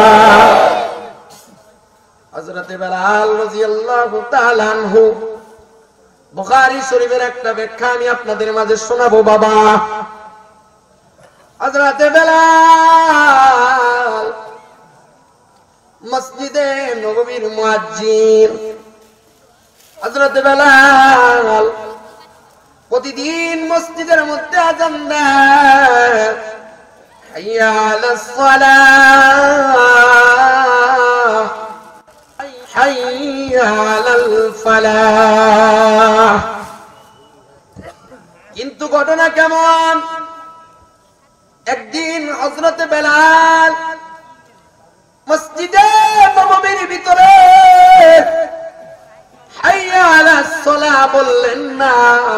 A: হযরত বেলাল রাদিয়াল্লাহু তাআলা আনহু, বুখারী শরীফের একটা ব্যাখ্যা আমি আপনাদের মাঝে শোনাবো বাবা। হযরত বেলাল মসজিদে নববীর মুয়াজ্জিন। হযরত বেলাল প্রতিদিন মসজিদের মধ্যে আযান দেয়, হাইয়া আলাস সালাহ, হাইয়া আলাল ফালাহ। কিন্তু ঘটনা কেমন? একদিন হযরত বেলাল মসজিদে নববীর ভিতরে হাইয়া আলাস সালাহ বললেন না,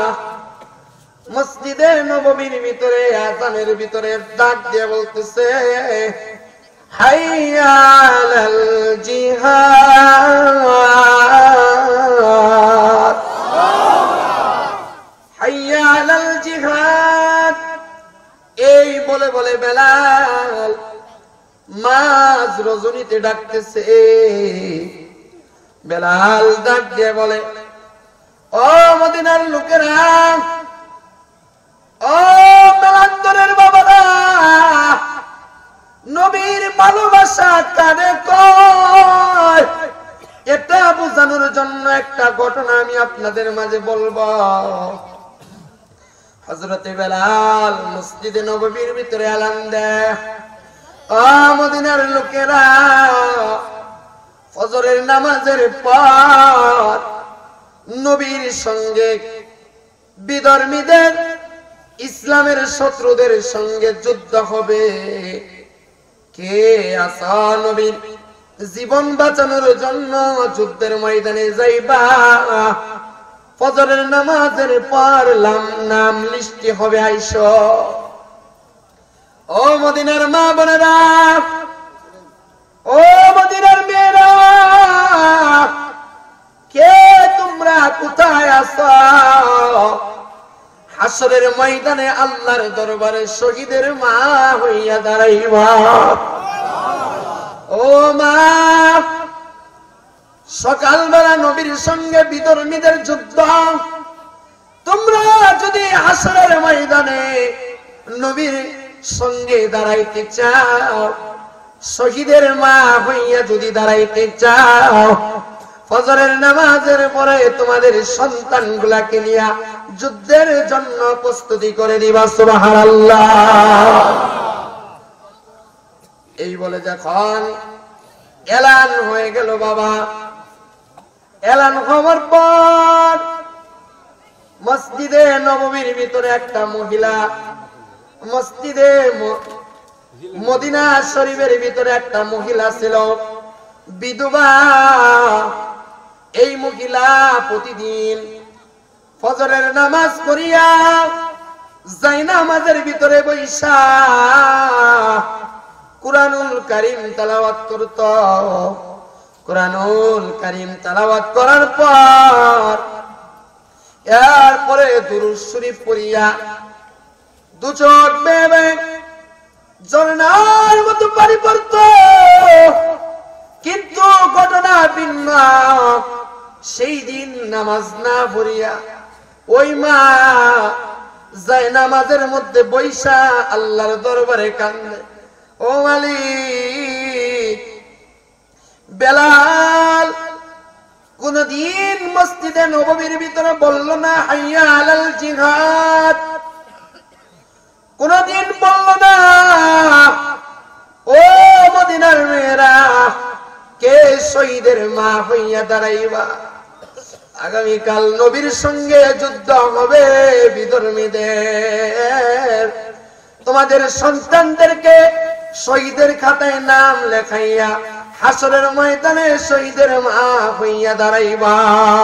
A: মসজিদে নববীর ভিতরে আযানের ভিতরে ডাক দিয়ে বলতেছে, হাইয়া আলাল জিহাদ, হাইয়া আলাল জিহাদ। এই বলে বলে বেলাল মাঝ রজনীতে ডাকতেছে। বেলাল ডাক দিয়ে বলে, ও মদিনার লোকেরা, ও বেলান্তরের বাবারা, নবীর ভালোবাসা কারে কয়, এটা বোঝানোর জন্য একটা ঘটনা আমি আপনাদের মাঝে বলবো। হযরত বেলাল মসজিদে নববীর ভিতরে আলান দেয়, ও মদিনার লোকেরা, ফজরের নামাজের পর নবীর সঙ্গে বিধর্মীদের, ইসলামের শত্রুদের সঙ্গে যুদ্ধ হবে। কে আসা নবীর জীবন বাঁচানোর জন্য যুদ্ধের ময়দানে যাইবা? ফজরের নামাজের পর নাম লিস্টি হবে আইসো। ও মদিনার মা বোনেরা, ও মদিনার মেয়েরা, কে তোমরা কোথায় আছো? হাসরের ময়দানে আল্লাহর দরবারে শহীদের মা হইয়া দাঁড়াইবা। ও মা, সকালবেলা নবীর সঙ্গে বিধর্মীদের যুদ্ধ, তোমরা যদি হাসরের ময়দানে নবীর সঙ্গে দাঁড়াইতে চাও, শহীদের মা হইয়া যদি দাঁড়াইতে চাও, ফজরের নামাজের পরে তোমাদের সন্তানগুলাকে নিয়ে যুদ্ধের জন্য প্রস্তুতি করে দিবা। সুবহানাল্লাহ। এই বলে যখন এলান হয়ে গেল বাবা, এলান হওয়ার পর মসজিদে নববীর ভিতরে একটা মহিলা, মসজিদে মদিনা শরীফের ভিতরে একটা মহিলা ছিল, বিধবা। এই মহিলা প্রতিদিন ফজরের নামাজ পড়িয়া জায়নামাজের ভিতরে বইসা কুরআনুল কারীম তেলাওয়াত করত। কুরআনুল কারীম তেলাওয়াত করার পর এরপরে দুরূদ শরীফ পড়িয়া দু চোখ বেয়ে ঝর্ণার মতো পানি পড়ত। ভিন্ন, সেই দিন নামাজ না পড়িয়া ওই মা যায় নামাজের মধ্যে বৈশা আল্লাহর দরবারে কান্দে, ও মালিক, বেলাল কোনদিন মসজিদে নববীর ভিতরে বলল না হাইয়া আলাল জিহাদ, কোনদিন বলল না ও মদিনার মেয়েরা কে শহীদের মা হইয়া দাঁড়াইবা, আগামীকাল নবীর সঙ্গে যুদ্ধ হবে বিধর্মীদের, তোমাদের সন্তানদেরকে শহীদের খাতায় নাম লেখাইয়া হাসরের ময়দানে শহীদের মা হইয়া দাঁড়াইবা।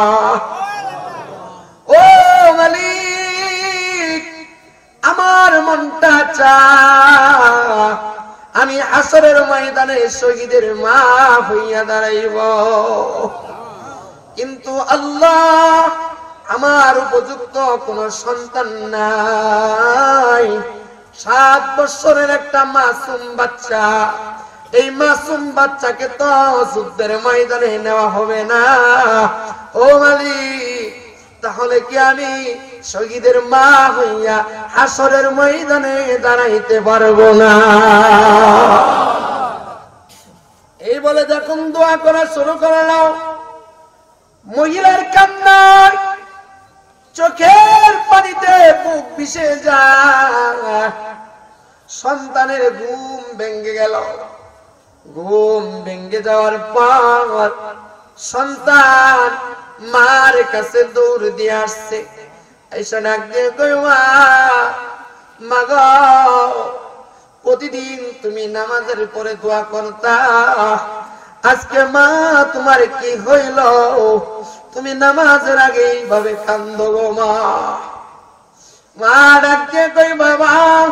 A: ও মালিক, আমার মনটা চায় আমি হাসরের ময়দানে শহীদের মা হইয়া দাঁড়াইব, কিন্তু আল্লাহ আমার উপযুক্ত কোন সন্তান নাই, সাত বছরের একটা মাসুম বাচ্চা, এই মাসুম বাচ্চাকে তো যুদ্ধের ময়দানে নেওয়া হবে না। ও মালিক, তাহলে কি আমি শহীদের মা হইয়া হাসরের ময়দানে দাঁড়াইতে পারবো না? এই বলে যখন দোয়া করা শুরু করলো, মহিলার কান্নার চোখের পানিতে বুক ভিজে যায়, সন্তানের ঘুম ভেঙে গেল। ঘুম ভেঙে যাওয়ার পর সন্তান মার কাছে দৌড় দিয়ে আসছে, এসে ডাক দিয়ে কই, মা, মা গো, প্রতিদিন তুমি নামাজের পরে দোয়া করতা, আজকে মা তোমার কি হইল, তুমি নামাজের আগে এইভাবে কান্দো গো মা। মা ডাক দিয়ে কই, বাবা,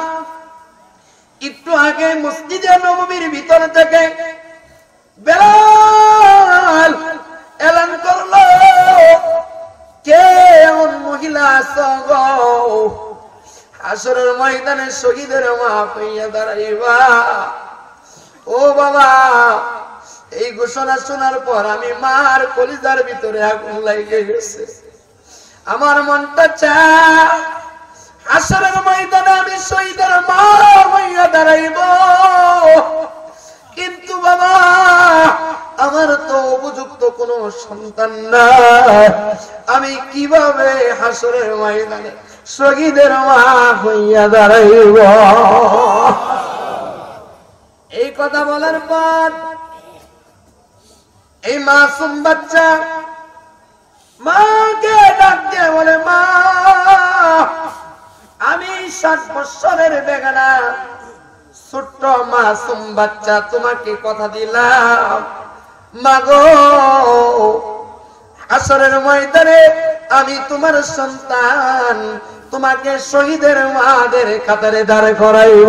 A: একটু আগে মসজিদে নববীর ভিতর থেকে বেলাল এলান করলো, কে এমন মহিলা আছো গো, হাসরের ময়দানে শহীদের মা হইয়া দাঁড়াইবা। ও বাবা, এই ঘোষণা শোনার পর আমি মার কলিজার ভিতরে আগুন লাগে গেছে, আমার মনটা চায় হাসরের ময়দানে আমি শহীদের মা হইয়া দাঁড়াইব, কিন্তু বাবা আমার তো উপযুক্ত কোন সন্তান নাই, আমি কিভাবে হাসরের ময়দানে শহীদের মা হইয়া দাঁড়াইব? এই কথা বলার পর এই মাসুম বাচ্চা মাকে ডাক দিয়ে বলে, মা, আমি সাত বছরের বেগানা ছোট্ট মাসুম বাচ্চা, তোমাকে কথা দিলাম, মা গো, হাসরের ময়দানে আমি তোমার সন্তান, তোমাকে শহীদের মাদের কাতারে দাঁড় করাইব।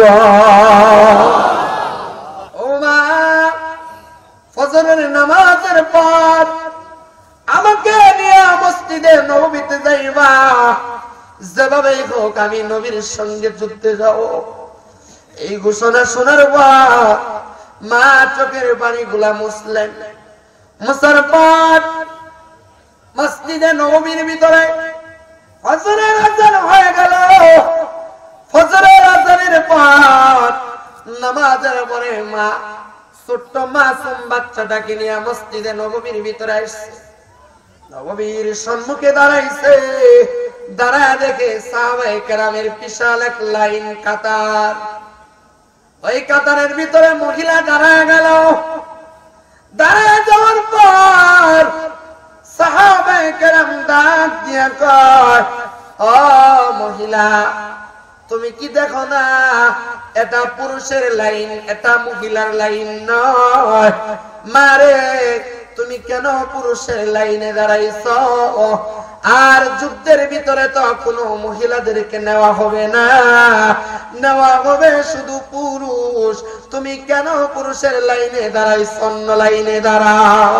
A: ও মা, ফজরের নামাজের পর আমাকে নিয়ে মসজিদে নববীতে যাইবা, যেভাবে হোক আমি নবীর সঙ্গে যুদ্ধে যাব। এই ঘোষণা শোনার পর মা চোখের পানিগুলা মুছলেন, মুছার পর মসজিদে নববীর ভিতরে ফজরের আযান হয়ে গেল। ফজরের আযানের পর নামাজের পরে মা ছোট্ট মাসুম বাচ্চাটাকে নিয়ে মসজিদে নববীর ভিতরে আসছে, নববীর সম্মুখে দাঁড়াইছে। দাঁড়ায় দেখে সাহাবায়ে কেরামের বিশাল এক লাইন কাতার, ওই কাতারের ভিতরে মহিলা দাঁড়ায় গেল। দাঁড়ায় যাওয়ার পর সাহাবায়ে কেরাম ডাক দিয়ে কয়, ও মহিলা, তুমি কি দেখো না এটা পুরুষের লাইন, এটা মহিলার লাইন নয়? মারে, তুমি কেন পুরুষের লাইনে দাঁড়াইছো? আর যুদ্ধের ভিতরে তো কোনো মহিলাদেরকে নেওয়া হবে না, নেওয়া হবে শুধু পুরুষ, তুমি কেন পুরুষের লাইনে দাঁড়াইছো, অন্য লাইনে দাঁড়াও।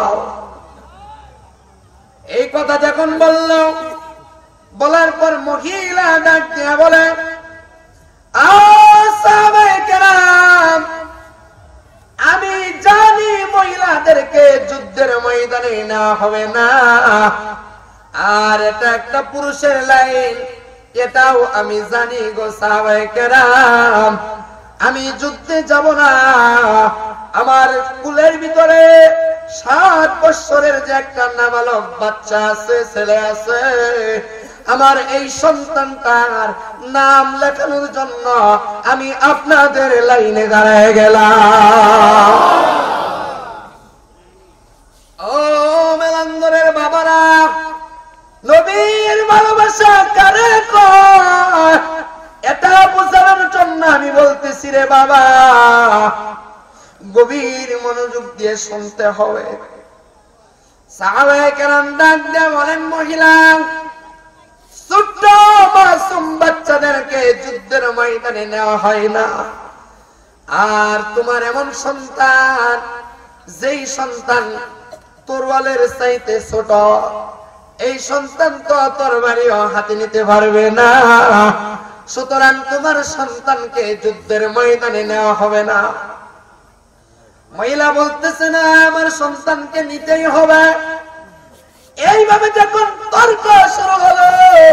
A: এই কথা যখন বলল, বলার পর মহিলা ডাক দিয়া বলে, সাহাবায়ে কেরাম, আমি জানি মহিলাদেরকে যুদ্ধের ময়দানে নেওয়া হবে না। আর এটা একটা পুরুষের লাইন, এটাও আমি জানি গো সাহাবায়ে কেরাম। আমি যুদ্ধে যাব না। আমার কুলের ভিতরে সাত বছরের যে একটা নাবালক বাচ্চা আছে, ছেলে আছে, আমার এই সন্তানটার নাম লেখানোর জন্য আমি আপনাদের লাইনে দাঁড়ায় গেলাম। ও মেলান্দরের বাবারা, নবীর ভালোবাসা কারে কয় এটা বোঝানোর জন্য আমি বলতেছি রে বাবা, গভীর মনোযোগ দিয়ে শুনতে হবে। সাহাবায়ে কেরাম ডাক দিয়ে বলেন, মহিলা ছোট্ট মাসুম বাচ্চাদেরকে যুদ্ধের ময়দানে নেওয়া হয় না। আর তোমার এমন সন্তান, যেই সন্তান তরোয়ালের চাইতে ছোট, এই সন্তান তো তরবারিও হাতে নিতে পারবে না। সুতরাং তোমার সন্তানকে যুদ্ধের ময়দানে নেওয়া হবে না। মহিলা বলতেছে না, আমার সন্তানকে নিতেই হবে। এইভাবে যখন তর্ক শুরু হলো,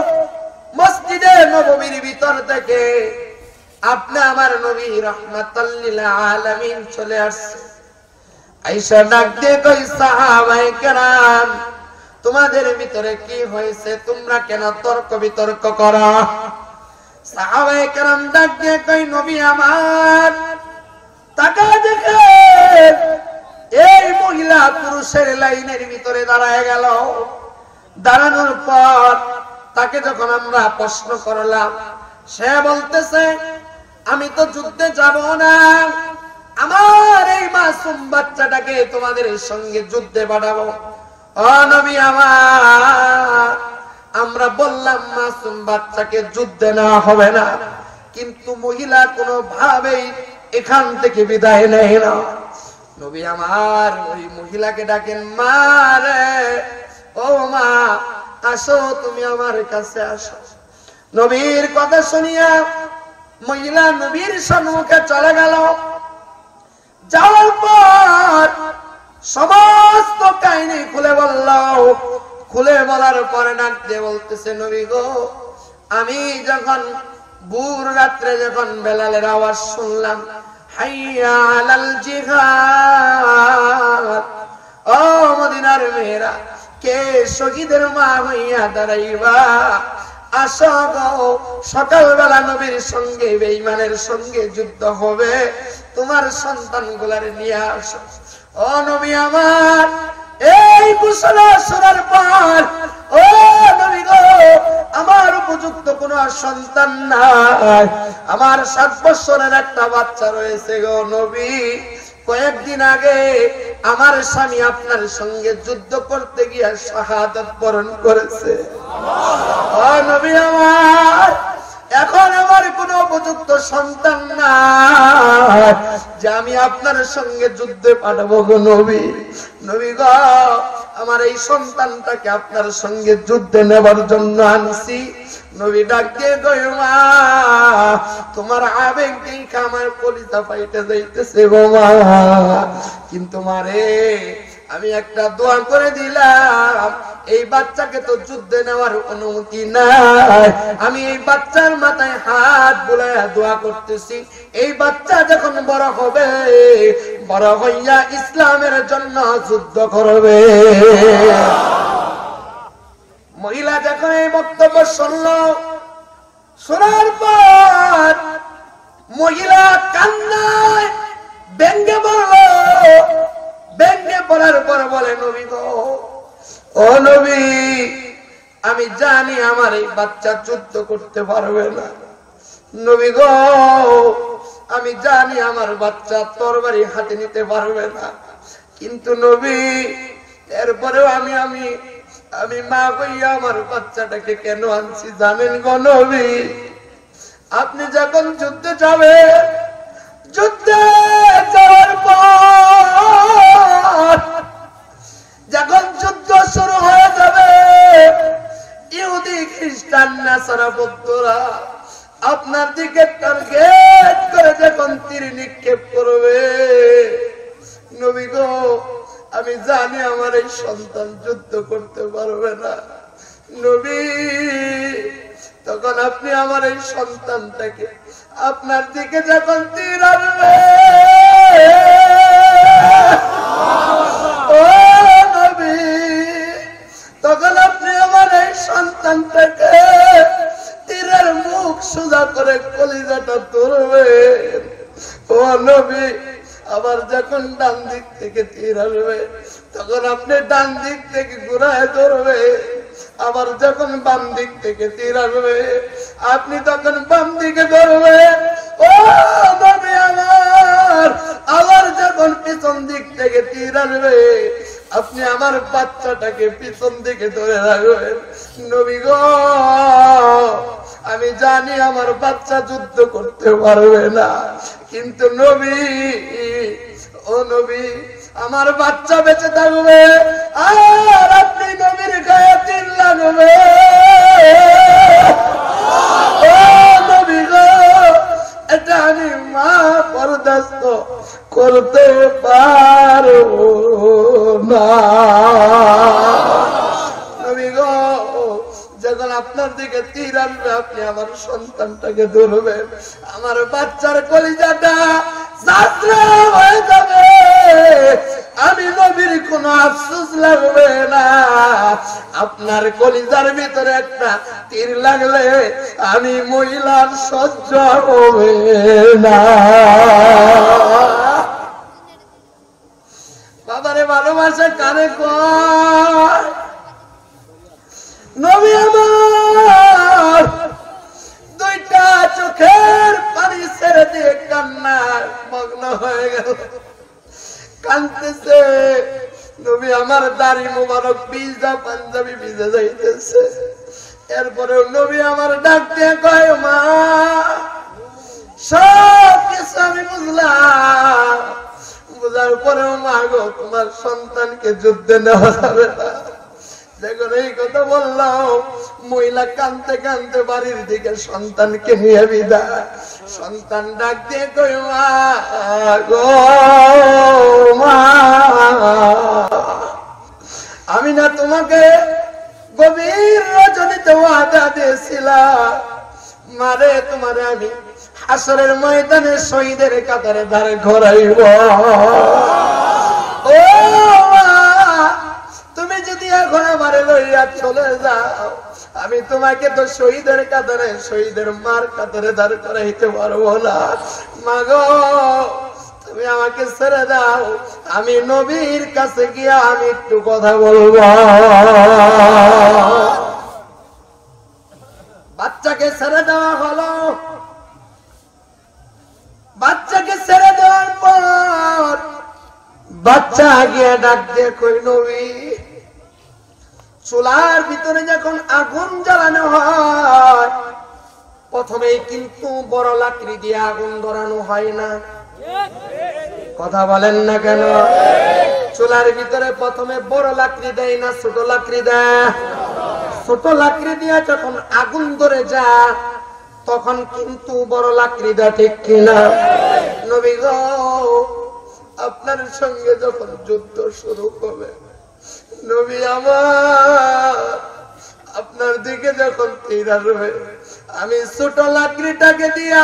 A: মসজিদে নববীর ভিতর থেকে আপনি আমার নবী রাহমাতাল লিল আলামিন চলে আসছে। আয়েশা ডাক দিয়ে কই, সাহাবায়ে কেরাম তোমাদের ভিতরে কি হয়েছে? তোমরা কেন তর্ক বিতর্ক করো? সাহাবায়ে কেরাম ডাক দিয়ে কই, নবী আমার, তাকা দেখে এই মহিলা পুরুষের লাইনের ভিতরে দাঁড়ায় গেল। দাঁড়ানোর পর তাকে যখন আমরা প্রশ্ন করলাম, সে বলতেছে, আমি তো যুদ্ধে যাব না, আমার এই মাসুম বাচ্চাটাকে তোমাদের সঙ্গে যুদ্ধে পাঠাবো। ও নবী আমার, আমরা বললাম মাসুম বাচ্চাকে যুদ্ধে নেওয়া হবে না, কিন্তু মহিলা কোনো ভাবেই এখান থেকে বিদায় নেয় না। নবী আমার ওই মহিলাকে ডাকেন, মা রে, ও মা, আসো, তুমি আমার কাছে আসো। নবীর কথা শুনিয়া মহিলা নবীর সম্মুখে চলে গেল। যাওয়ার পর সমস্ত কাহিনী খুলে বলল। খুলে বলার পরে ডাক দিয়ে বলতেছে, নবী গো, আমি যখন ভোর রাত্রে যখন বেলালের আওয়াজ শুনলাম, হাইয়া আলাল জিহাদ, ও মদিনার মেয়েরা, কে শহীদের মা হইয়া দাঁড়াইবা, আসো গো, সকালবেলা নবীর সঙ্গে বেঈমানের সঙ্গে যুদ্ধ হবে, তোমার সন্তানগুলার নিয়ে আসো। ও নবী আমার, এই ঘোষণা শোনার পর, ও নবী গো, আমার উপযুক্ত কোন সন্তান নাই, আমার সাত বছরের একটা বাচ্চা রয়েছে গো নবী। কয়েকদিন আগে আমার স্বামী আপনার সঙ্গে যুদ্ধ করতে গিয়ে শাহাদাত বরণ করেছে। ও নবী আমার, এখন আমার কোন উপযুক্ত সন্তান নাই যে আমি আপনার সঙ্গে যুদ্ধে পাঠাবো গো নবী। নবী গো, আমার এই সন্তানটাকে আপনার সঙ্গে যুদ্ধে নেবার জন্য আনছি। নবী ডাক দিয়ে কয়, মা, তোমার আবেগ দেখে আমার কলিজা ফাইটে যাইতেছে গো মা, কিন্তু মারে আমি একটা দোয়া করে দিলাম, এই বাচ্চাকে তো যুদ্ধে নেওয়ার অনুমতি নাই। আমি এই বাচ্চার মাথায় হাত বুলাইয়া দোয়া করতেছি, এই বাচ্চা যখন বড় হবে, বড় হইয়া ইসলামের জন্য যুদ্ধ করবে। মহিলা যখন এই বক্তব্য শুনল, শোনার পর মহিলা কান্নায় ব্যঙ্গে পড়ল। ব্যঙ্গে পড়ার পর বলে, নবী গো, ও নবী, আমি জানি আমার এই বাচ্চা যুদ্ধ করতে পারবে না। নবী গো, আমি জানি আমার বাচ্চা তরবারি হাতে নিতে পারবে না, কিন্তু নবী, এরপরেও আমি আমি আমি মা কইয়া আমার বাচ্চাটাকে কেন আনছি জানেন গো নবী? আপনি যখন যুদ্ধে যাবে, যুদ্ধে যাওয়ার পর যখন যুদ্ধ শুরু হয়ে যাবে, ইহুদি খ্রিস্টান নাসারা বৌদ্ধরা আপনার দিকে টার্গেট করে যখন তীর নিক্ষেপ করবে, নবী গো, আমি জানি আমার এই সন্তান যুদ্ধ করতে পারবে না নবী, তখন আপনি আমার এই সন্তানটাকে আপনার দিকে যখন তীর আনবে, ও নবী, তখন আপনি আমার এই সন্তানটাকে তীরের মুখ সোজা করে কলিজাটা ধরবেন। ও নবী, আবার যখন ডান দিক থেকে তীর আসবে তখন আপনি ডান দিক থেকে ঘুরায় ধরবে। আবার যখন বাম দিক থেকে তীর আসবে আপনি তখন বাম দিকে ধরবে। ও নবী আমার, আবার যখন পিছন দিক থেকে তীর আসবে আপনি আমার বাচ্চাটাকে পিছন দিকে ধরে রাখবেন। নবী গো, আমি জানি আমার বাচ্চা যুদ্ধ করতে পারবে না, কিন্তু নবী, ও নবী, আমার বাচ্চা বেঁচে থাকবে আর আপনি নবীর গায়ে তীর লাগবে। ও নবী গো, এটা আমি মা বরদাস্ত করতে পারবো না। নবী গো, যখন আপনার দিকে তীর আসবে আপনি আমার সন্তানটাকে ধরবেন, আমার বাচ্চার কলিজাটা যাত্রা হয়ে যাবে, আমি নবীর কোনো আফসোস লাগবে না। আপনার কলিজার ভিতরে একটা তীর লাগলে আমি মহিলার সহ্য হবে না। বাবারে ভালোবাসে কানে কয়, নবী আমার দুইটা চোখের পানি ছেড়ে দিয়ে কান্নার মগ্ন হয়ে গেল, কাঁদতেছে। নবী আমার দাড়ি মোবারক ভিজা, পাঞ্জাবি ভিজে যাইতেছে। এরপরে নবী আমার ডাক দিয়ে কয়, মা, সব কিছু আমি বুঝলাম, বুঝার পরেও মা গো, তোমার সন্তানকে যুদ্ধে নেওয়া যাবে না। দেখুন, এই কথা বললাম, মহিলা কানতে কানতে বাড়ির দিকে সন্তানকে নিয়ে বিদায়। সন্তান ডাক দিয়ে কই, মা গো, মা, আমি না তোমাকে গভীর রজনীতে ওয়াদা দিয়েছিলাম, মারে তোমারে আমি হাসরের ময়দানে শহীদের কাতারে ধারে ঘোরাইব। ও মা, তুমি যদি এখন আমারে লইয়া চলে যাও, আমি তোমাকে তো শহীদের কাতারে, শহীদের মার কাতারে দাঁড় করাইতে পারবো না। মাগো, তুমি আমাকে ছেড়ে দাও, আমি নবীর কাছে গিয়া আমি একটু কথা বলবো। বাচ্চাকে ছেড়ে দেওয়া হলো। বাচ্চাকে ছেড়ে দেওয়ার পর বাচ্চা গিয়ে ডাক দিয়ে কই, নবী, চুলার ভিতরে যখন আগুন জ্বালানো হয় প্রথমেই কিন্তু বড় লাকড়ি দিয়ে আগুন ধরানো হয় না। কথা বলেন না কেন? চুলার ভিতরে প্রথমে বড় লাকড়ি দেয় না ছোট লাকড়ি দেয়? ছোট লাকড়ি দিয়ে যখন আগুন ধরে যায় তখন কিন্তু বড় লাকড়ি দেয়, ঠিক কিনা? নবী গো, আপনার সঙ্গে যখন যুদ্ধ শুরু হবে, নবী আমার আপনার দিকে যখন তীর আসবে, আমি ছোট লাকড়িটাকে দিয়া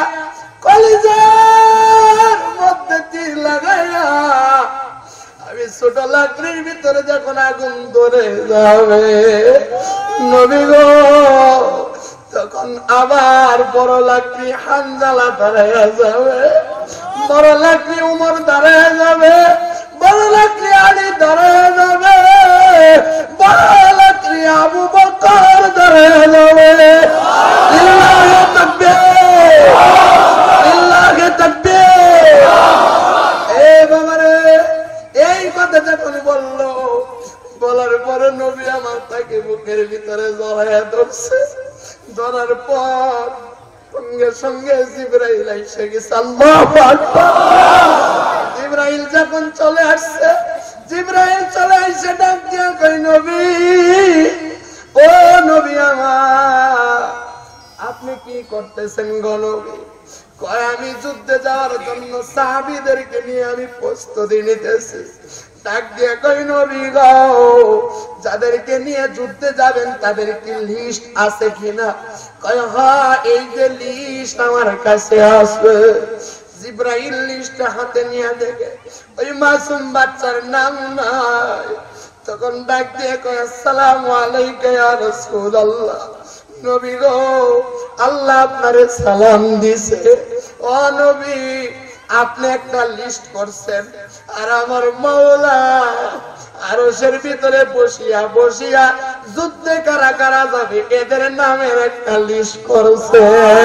A: কলিজার মধ্যে তীর লাগাইয়া আমি ছোট লাকড়ির ভিতরে যখন আগুন ধরে যাবে, নবী গো, তখন আবার বড় লাকড়ি হানজালা দাঁড়াইয়া যাবে, বড় লাকড়ি উমর দাঁড়াইয়া যাবে, বড় লাকড়ি আলী দাঁড়াইয়া যাবে, বড় লাকড়ি আবু বকর দাঁড়াইয়া যাবে। লিল্লাহি তাকবীর, লিল্লাহি তাকবীর। এ বাবারে, এই কথা যখন বললো, বলার পরে নবী আমার তাকে বুকের ভিতরে জড়াইয়া ধরছে। ধরার পর সঙ্গে সঙ্গে জিবরাইল এসে গেছে। আল্লাহু আকবার। জিবরাইল যখন চলে আসছে, জিবরাইল চলে এসে ডাক দিয়া কই, নবী, ও নবী আমার, আপনি কি করতেছেন গো নবী? কয়, আমি যুদ্ধে যাওয়ার জন্য সাহাবীদেরকে নিয়ে আমি প্রস্তুতি নিতেছি। ডাক দিয়ে কই নবী গো, যাদেরকে নিয়ে যুদ্ধে যাবেন তাদের কি লিস্ট আছে কিনা? কয় হ্যাঁ, এই যে লিস্ট আমার কাছে আছে। জিব্রাইল লিস্ট হাতে নিয়ে দেখে ওই মাসুম বাচ্চার নাম নাই। তখন ডাক দিয়ে কয় আসসালামু আলাইকা ইয়া রাসূলুল্লাহ, নবী গো আল্লাহ আপনারে সালাম দিছে। ও নবী, আপনি একটা লিস্ট করছেন, আর আমার মাওলা আরশের ভিতরে বসিয়া বসিয়া যুদ্ধে কারা কারা যাবে এদের নামের একটা লিস্ট করছে।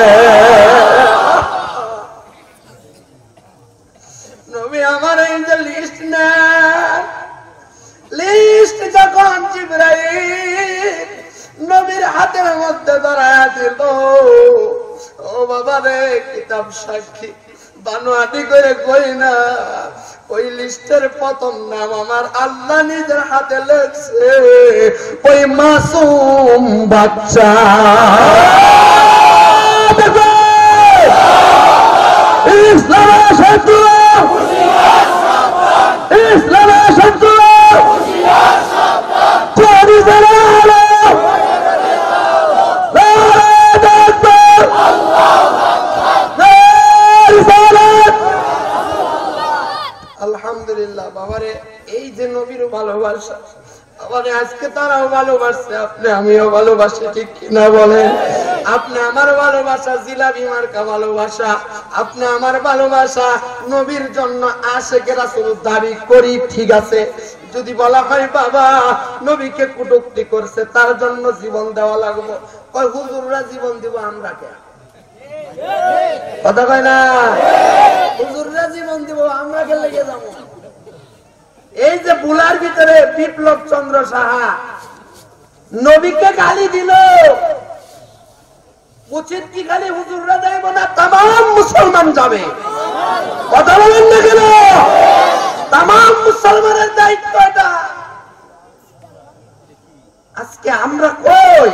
A: নবী আমার এই যে লিস্ট না, লিস্ট যখন জিবরাইল নবীর হাতের মধ্যে ধরায়া দিল, ও বাবা রে, কিতাব সাক্ষী বানোয়াটি করে কই না, ওই লিস্টের প্রথম নাম আমার আল্লাহ নিজের হাতে লেখছে, ওই মাসুম বাচ্চা। ইসলামের শত্রু, ইসলামের শত্রু আলহামদুলিল্লাহ। বাবারে, এই যে নবীর ভালোবাসা, বাবারে আজকে তারাও ভালোবাসছে, আপনি আমিও ভালোবাসি, ঠিক কিনা বলেন? আপনি আমার ভালোবাসা জিলাপি মার্কা ভালোবাসা, আপনি আমার ভালোবাসা নবীর জন্য আশিক রাসূল দাবি করি, ঠিক আছে। যদি বলা হয় বাবা নবীকে কটূক্তি করছে, তার জন্য জীবন দেওয়া লাগবে, কয় হুজুররা জীবন দিব, আমরা কে? কথা কয় না, হুজুররা জীবন দিব, আমরা কে লেগে যাবো? এই যে বুলার ভিতরে বিপ্লব চন্দ্র সাহা নবীকে গালি দিল, উচিত কি খালি হুজুররা যাইব না তামাম মুসলমান যাবে? কথা বলেন না কেন? তামাম মুসলমানের দায়িত্ব এটা। আজকে আমরা কই?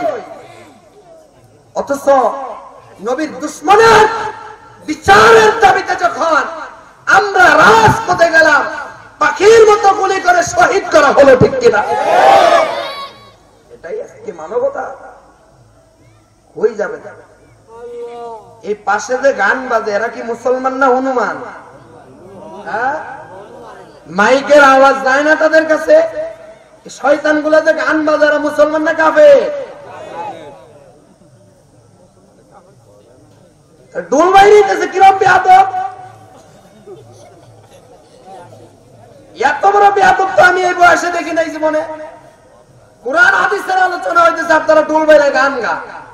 A: অথচ নবীর দুশ্মনের বিচারের দাবিতে যখন আমরা রাজপথে গেলাম, পাখির মতো গুলি করে শহীদ করা হলো, ঠিক কিনা? এটাই আজকে মানবতা। হয়ে যাবে এই পাশে যে গান বাজে, এরা কি মুসলমান না হনুমান? হ্যাঁ, মাইকের আওয়াজ যায় না তাদের কাছে? শয়তান গুলা যে গান বাজে, এরা মুসলমান না কাফের? ডোল বাইরেছে কিরম বেয়াদব, এত বড় বেয়াদব তো আমি এই বয়সে দেখি নাই জীবনে। কুরআন হাদিসের আলোচনা হইতেছে, আপনারা ডোল বাইরে গান গা,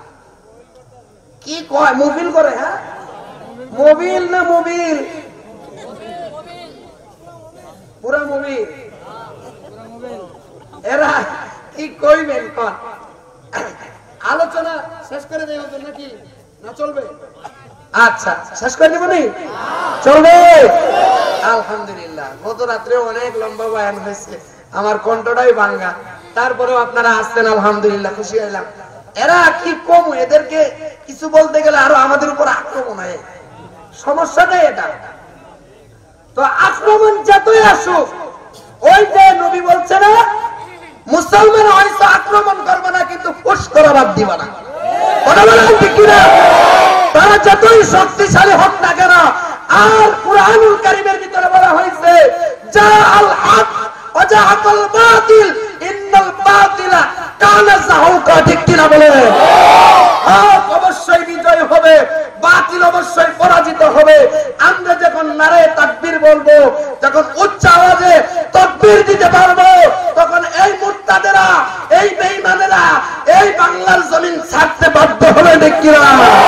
A: কি কয়? মোবিল করে? হ্যাঁ, মোবিল না মোবিল, পুরা মোবিল। এরা কি কইবেন? কোন আলোচনা শেষ করে দেয় নাকি না চলবে? আচ্ছা, শেষ করে দেব নি? চলবে আলহামদুলিল্লাহ। গত রাত্রে অনেক লম্বা বয়ান হয়েছে, আমার কণ্ঠটাই ভাঙ্গা, তারপরেও আপনারা আসছেন, আলহামদুলিল্লাহ, খুশি হইলাম। এরা কি কম, এদেরকে কিছু বলতে গেলে আরো আমাদের উপর আক্রমণ হয়, সমস্যাটাই এটা। তো আক্রমণ যতই আসুক, ওই যে নবী বলছে না, মুসলমান হয়তো আক্রমণ করবে না, কিন্তু ফুস করা বাদ দিবা না। কথা বলেন ঠিক কিনা? তারা যতই শক্তিশালী হোক না কেন, আর কুরআনুল কারীমের ভিতরে বলা হয়েছে জাআল হক ওয়া জাআকাল বাতিল ইন্নাল বাতিলা কানা যাহুকা, ঠিক কিনা বলেন? হক অবশ্যই বিজয় হবে, বাতিল অবশ্যই পরাজিত হবে। আমরা যখন নারায়ে তাকবীর বলবো, যখন উচ্চ আওয়াজে তাকবীর দিতে পারবো, তখন এই মুরতাদেরা, এই বেঈমানেরা এই বাংলার জমিন ছাড়তে বাধ্য হবে, ঠিক কিনা?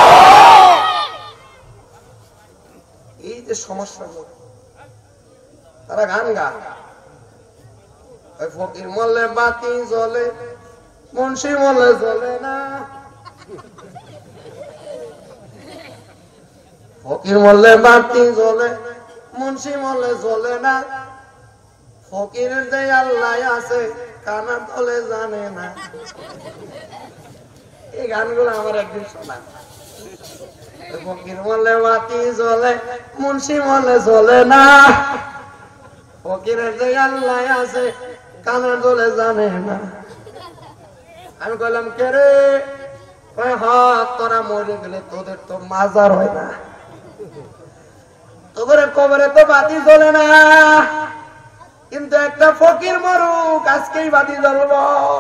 A: এই যে সমস্যা, তারা গান গা, ফকির মরলে বাতি জ্বলে, মুন্সি মরলে জ্বলে না। ফকির মরলে বাতি জ্বলে, মুন্সি মরলে জ্বলে না। ফকিরের যে আল্লাহ আছে, কানা তলে জানে না। এই গানগুলো আমার একদিন শোনা। ফকির মরলে বাতি জ্বলে, মুন্সি মরলে জ্বলে না। ফকিরের যে আল্লাহ আছে কানের দলে জানে না। আমি বললাম কে রে? তোরা মরে গেলে তোদের তো মাজার হয় না, তোদের কবরে তো বাতি জ্বলে না, কিন্তু একটা ফকির মরুক আজকেই বাতি জ্বলব।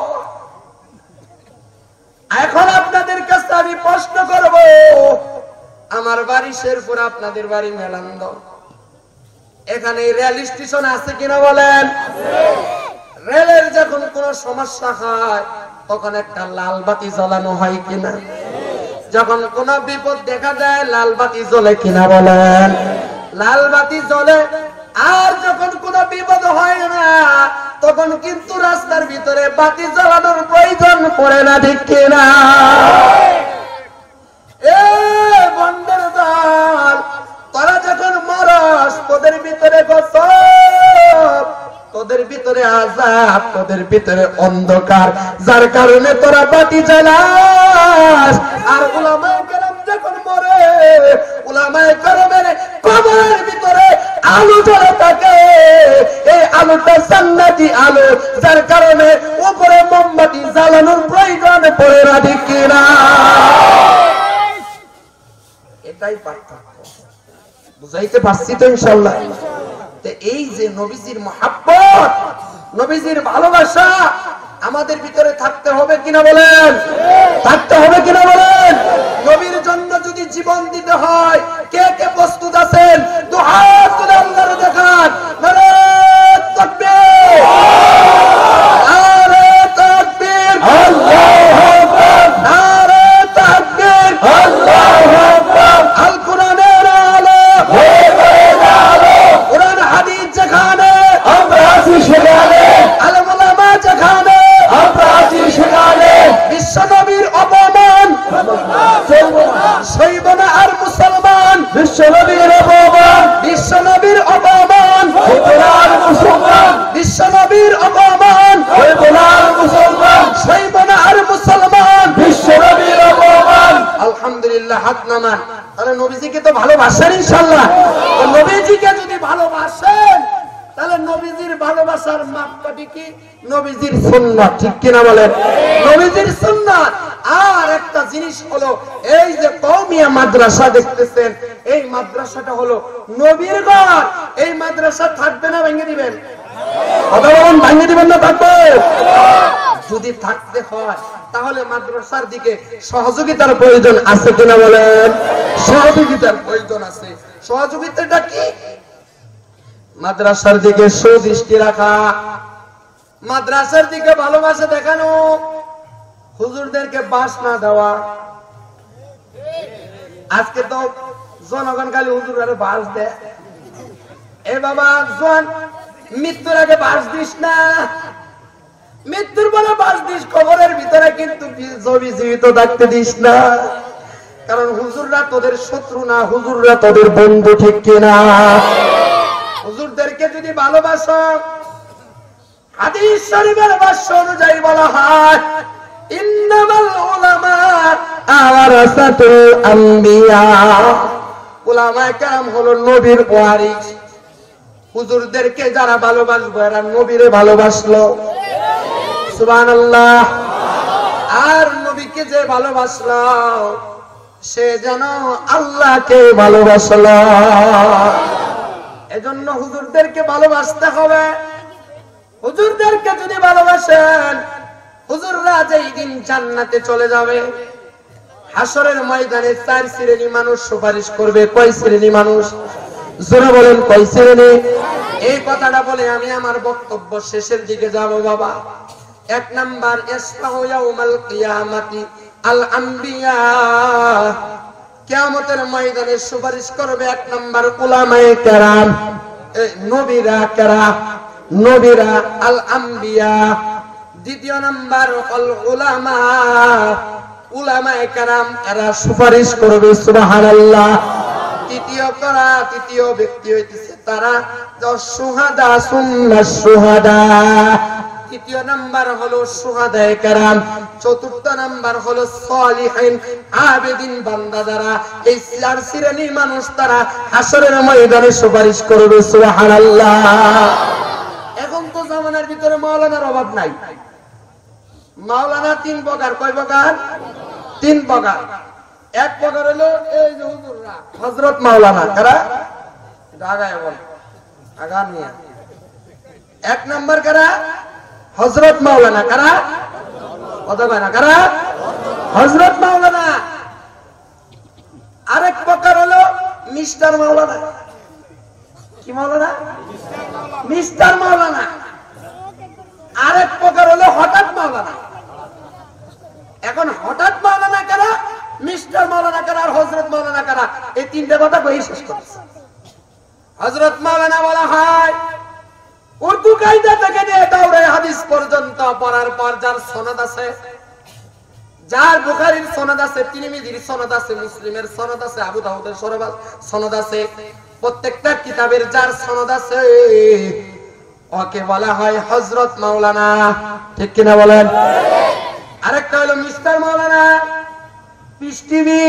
A: এখন আপনাদের কাছে আমি প্রশ্ন করব, আমার বাড়ি শেরপুর, আপনাদের বাড়ি মেলান্দ, এখানে রেল স্টেশন আছে কিনা বলেন? রেলের যখন কোন সমস্যা হয় তখন একটা লাল বাতি জ্বালানো হয় কিনা? যখন কোন বিপদ দেখা যায় লাল বাতি জ্বলে কিনা বলেন? লাল বাতি জ্বলে। আর যখন কোন বিপদ হয় না তখন কিন্তু রাস্তার ভিতরে বাতি জ্বালানোর প্রয়োজন পড়ে না, ঠিক কিনা? এ বন্ধের দল, তোরা যখন মরস তোদের ভিতরে গজব, তোদের ভিতরে আযাব, তোদের ভিতরে অন্ধকার, যার কারণে তোরা বাতি জ্বালাস। আর উলামায়ে কেরাম যখন মরে, উলামায়ে কেরামের কবরের ভিতরে আলো জ্বলে থাকে, এই আলোটা জান্নাতি আলো, যার কারণে উপরে মোমবাতি জ্বালানোর প্রয়োজন পড়ে না, ঠিক কিনা? এটাই পার্থক্য। বুঝাইতে পারছি তো ইনশাআল্লাহ? এই যে নবীজির মহাব্বত, নবীজির ভালোবাসা আমাদের ভিতরে থাকতে হবে কিনা বলেন? থাকতে হবে কিনা বলেন? নবীর জন্য যদি জীবন দিতে হয় কে কে প্রস্তুত আছেন? দুহাত তুলে আল্লাহর দেখান। নারে তাকবীর, নারে তাকবীর, আল্লাহু আকবার, নারে তাকবীর, আল্লাহু আকবার। আল কোরআনের আলো, কোরআন হাদিস যেখানে আমরা আছি সেখানে, আলেম ওলামা যেখানে আমরা আছি সেখানে, বিশ্ব নবীর অপমান সইব না আর মুসলমান, বিশ্ব নবীর অপমান, বিশ্ব নবীর অপমান সইব না আর মুসলমান, বিশ্ব নবীর অপমান সইব না আর মুসলমান, সইব না আর মুসলমান, বিশ্ব নবীর অপমান। আলহামদুলিল্লাহ, হাত নামান। তাহলে নবীজিকে তো ভালোবাসেন ইনশাআল্লাহ। তো নবীজিকে যদি ভালোবাসেন তাহলে নবীজির ভালোবাসার মাপকাঠি কি? নবীজির সুন্নাত, ঠিক কিনা বলেন? নবীজির সুন্নাত। আর একটা জিনিস হলো এই যে কওমিয়া মাদ্রাসা দেখতেছেন, এই মাদ্রাসাটা হলো নবীর ঘর। এই মাদ্রাসা থাকবে না ভেঙে দিবেন? কথা বলেন, ভেঙে দিবেন না থাকবে? যদি থাকতে হয় তাহলে মাদ্রাসার দিকে সহযোগিতার প্রয়োজন আছে কিনা বলেন? সহযোগিতার প্রয়োজন আছে। সহযোগিতাটা কি? মাদ্রাসার দিকে সুদৃষ্টি রাখা, মাদ্রাসার দিকে ভালোবাসা দেখানো, হুজুরদেরকে বাস না দেওয়া। আজকে তো জনগণ খালি হুজুরের বাস দেয়। এ বাবা জন, মৃত্যুর আগে বাস দিস না, মৃত্যুর পরে বাস দিস, কবরের ভিতরে কিন্তু জীবিত থাকতে দিস না। কারণ হুজুররা তোদের শত্রু না, হুজুররা তোদের বন্ধু, ঠিক কিনা? হুজুরদেরকে যদি ভালোবাসো, হাদিস শরীফের ভাষ্য অনুযায়ী বলা হয় ইন্নামাল উলামা ওয়ারাসাতুল আম্বিয়া। উলামায়ে কেরাম হলো নবীর ওয়ারিস। হুজুরদেরকে যারা ভালোবাসবে এরা নবীরে ভালোবাসলো, সুবহানাল্লাহ। আর নবীকে যে ভালোবাসলো সে যেন আল্লাহকে ভালোবাসলো। এজন্য হুজুরদেরকে ভালোবাসতে হবে। হুজুরদেরকে যদি ভালোবাসেন, হুজুররা যেই দিন জান্নাতে চলে যাবে, হাসরের ময়দানে চার শ্রেণী মানুষ সুপারিশ করবে। কয় শ্রেণী মানুষ? জোরে বলেন, কয় শ্রেণী? এই কথাটা বলে আমি আমার বক্তব্য শেষের দিকে যাব বাবা। এক নাম্বার, ইসফাউ ইয়াউমাল কিয়ামাতি আল আম্বিয়া। কিয়ামতের ময়দানে সুপারিশ করবে এক নাম্বার উলামায়ে কেরাম, নবীরা কেরাম, নবীরা আল আম্বিয়া। দ্বিতীয় নাম্বার আল উলামা, উলামায়ে কেরাম এরা সুপারিশ করবে, সুবহানাল্লাহ। তৃতীয় করা তৃতীয় ব্যক্তি হইতেছে তারা সুহাদা, সুন্নাহ সুহাদা, তৃতীয় নাম্বার হলো শুহাদায়ে কেরাম, চতুর্থ নাম্বার হলো সালিহিন আবেদিন বান্দা যারা, এই চার শ্রেণীর মানুষ তারা হাসরের ময়দানে সুপারিশ করবে। সুবহানাল্লাহ। এখন তো জামানার ভিতরে মাওলানার অভাব নাই। মাওলানা তিন প্রকার। কয় প্রকার? তিন প্রকার। এক প্রকার হলো এই যে হুজুররা, হযরত মাওলানা। কারা? ঢাকায় বল আগা নিয়া। এক নাম্বার কারা? হযরত মাওলানা। কারা? কথা কয় না। কারা? হযরত মাওলানা। আরেক প্রকার হলো মিস্টার মাওলানা। কি মাওলানা? মিস্টার মাওলানা। আরেক প্রকার হলো হঠাৎ মাওলানা। এখন হঠাৎ মাওলানা কারা, মিস্টার মাওলানা কারা, আর হযরত মাওলানা কারা, এই তিনটা কথা কই শেষ করছে। হযরত মাওলানা বলা হয় উর্দু কায়দা থেকে নিয়ে দাওরে হাদিস পর্যন্ত পড়ার পর যার সনদ আছে, যার বুখারীর সনদ আছে, তিরমিজির সনদ আছে, মুসলিমের সনদ আছে, আবু দাউদের সনদ আছে, প্রত্যেকটা কিতাবের যার সনদ আছে ওকে বলা হয় হযরত মাওলানা। ঠিক কিনা বলেন? আরেকটা হলো মিস্টার মাওলানা, পিস টিভি।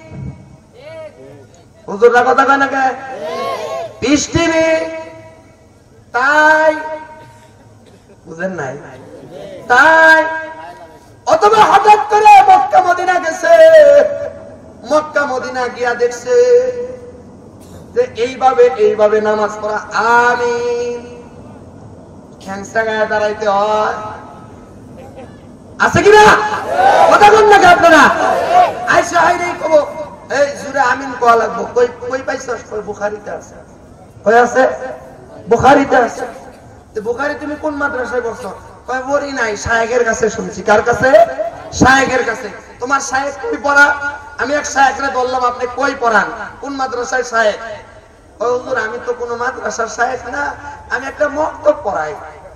A: হুজুররা কথা কয় না কে? Piece TV. তাই বুঝেন নাই? তাই অথবা হঠাৎ করে মক্কা মদিনা গেছে, মক্কা মদিনা গিয়া দেখছে যে এইভাবে এইভাবে নামাজ পড়া, আমিন খ্যাংসা গায়ে দাঁড়াইতে হয়। আছে কিনা? কথা বল না আপনারা। আইসা হাইরে কব এই জুরে আমিন কোয়া লাগবো। কই কই পাইছস? কই বুখারীতে আছে। কই আছে? বুখারীতে আছে। তে বুখারী তুমি কোন মাদ্রাসায় পড়ছো? কই বড়ি নাই, শায়েখের কাছে শুনছি। কার কাছে? শায়েখের কাছে। তোমার শায়েখ কই পড়া? আমি এক শায়েখরে বললাম আপনি কই পড়ান, কোন মাদ্রাসায় শায়েখ? ও হুজুর আমি তো কোন মাদ্রাসার শায়েখ না, আমি একটা মক্তব পড়াই।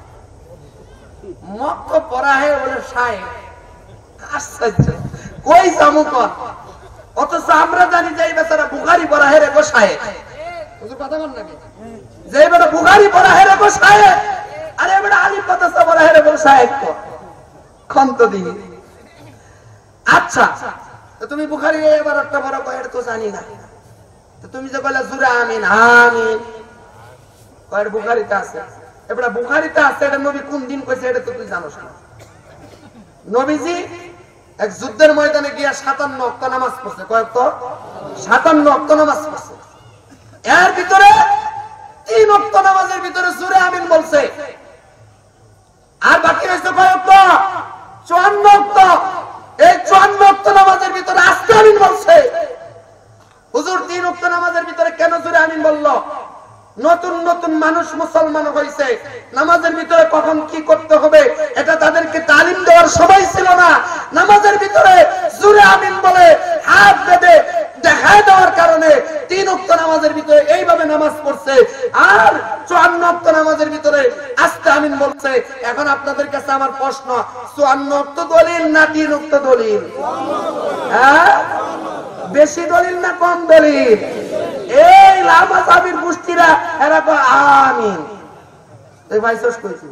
A: মক্তব পড়ায় বলে শায়েখ? আশ্চর্য। কই জামু কর? অথচ আমরা জানি যে এই বেচারা বুখারী পড়া হেরে গো শায়েখ। হুজুর কথা বল নাকি? যে বেটা বুখারী পড়া হেরে গো শায়েখ, আরে বেটা আলিফ মাদ্রাসা পড়া হেরে গো শায়েখ তো খন্ত দিন। আচ্ছা তো তুমি বুখারী এবার একটা বড় কয়ের তো জানি না, তো তুমি যে বলে জুরে আমিন, আমিন কয়ের বুখারীতে আছে। এবারে বুখারীতে আছে, এটা নবী কোন দিন কইছে এটা তো তুই জানোস না। নবীজি এক যুদ্ধের ময়দানে গিয়া সাতান্ন ওয়াক্ত নামাজ পড়ছে। কয়েক? সাতান্ন ওয়াক্ত নামাজ পড়ছে। এর ভিতরে তিন ওয়াক্ত নামাজের ভিতরে সূরা আমিন বলছে, আর বাকি রয়েছে কয়েক? চুয়ান্ন ওয়াক্ত। এই চুয়ান্ন ওয়াক্ত নামাজের ভিতরে আস্তে আমিন বলছে। হুজুর তিন ওয়াক্ত নামাজের ভিতরে কেন সূরা আমিন বললো? নতুন নতুন মানুষ মুসলমান হয়েছে, নামাজের ভিতরে কখন কি করতে হবে এটা তাদেরকে তালিম দেওয়ার সময় ছিল না। নামাজের ভিতরে জোরে আমিন বলে হাত বেঁধে দেখায় দেওয়ার কারণে তিন ওয়াক্ত নামাজের ভিতরে এইভাবে নামাজ পড়ছে, আর চুয়ান্ন ওয়াক্ত নামাজের ভিতরে আস্তে আমিন বলছে। এখন আপনাদের কাছে আমার প্রশ্ন, চুয়ান্ন ওয়াক্ত দলিল না তিন ওয়াক্ত দলিল? হ্যাঁ, বেশি দলিল না কম দলিল? এই লামাজাবির গোষ্ঠীরা এরা কয় আমিন। এই ভাইসস কইছি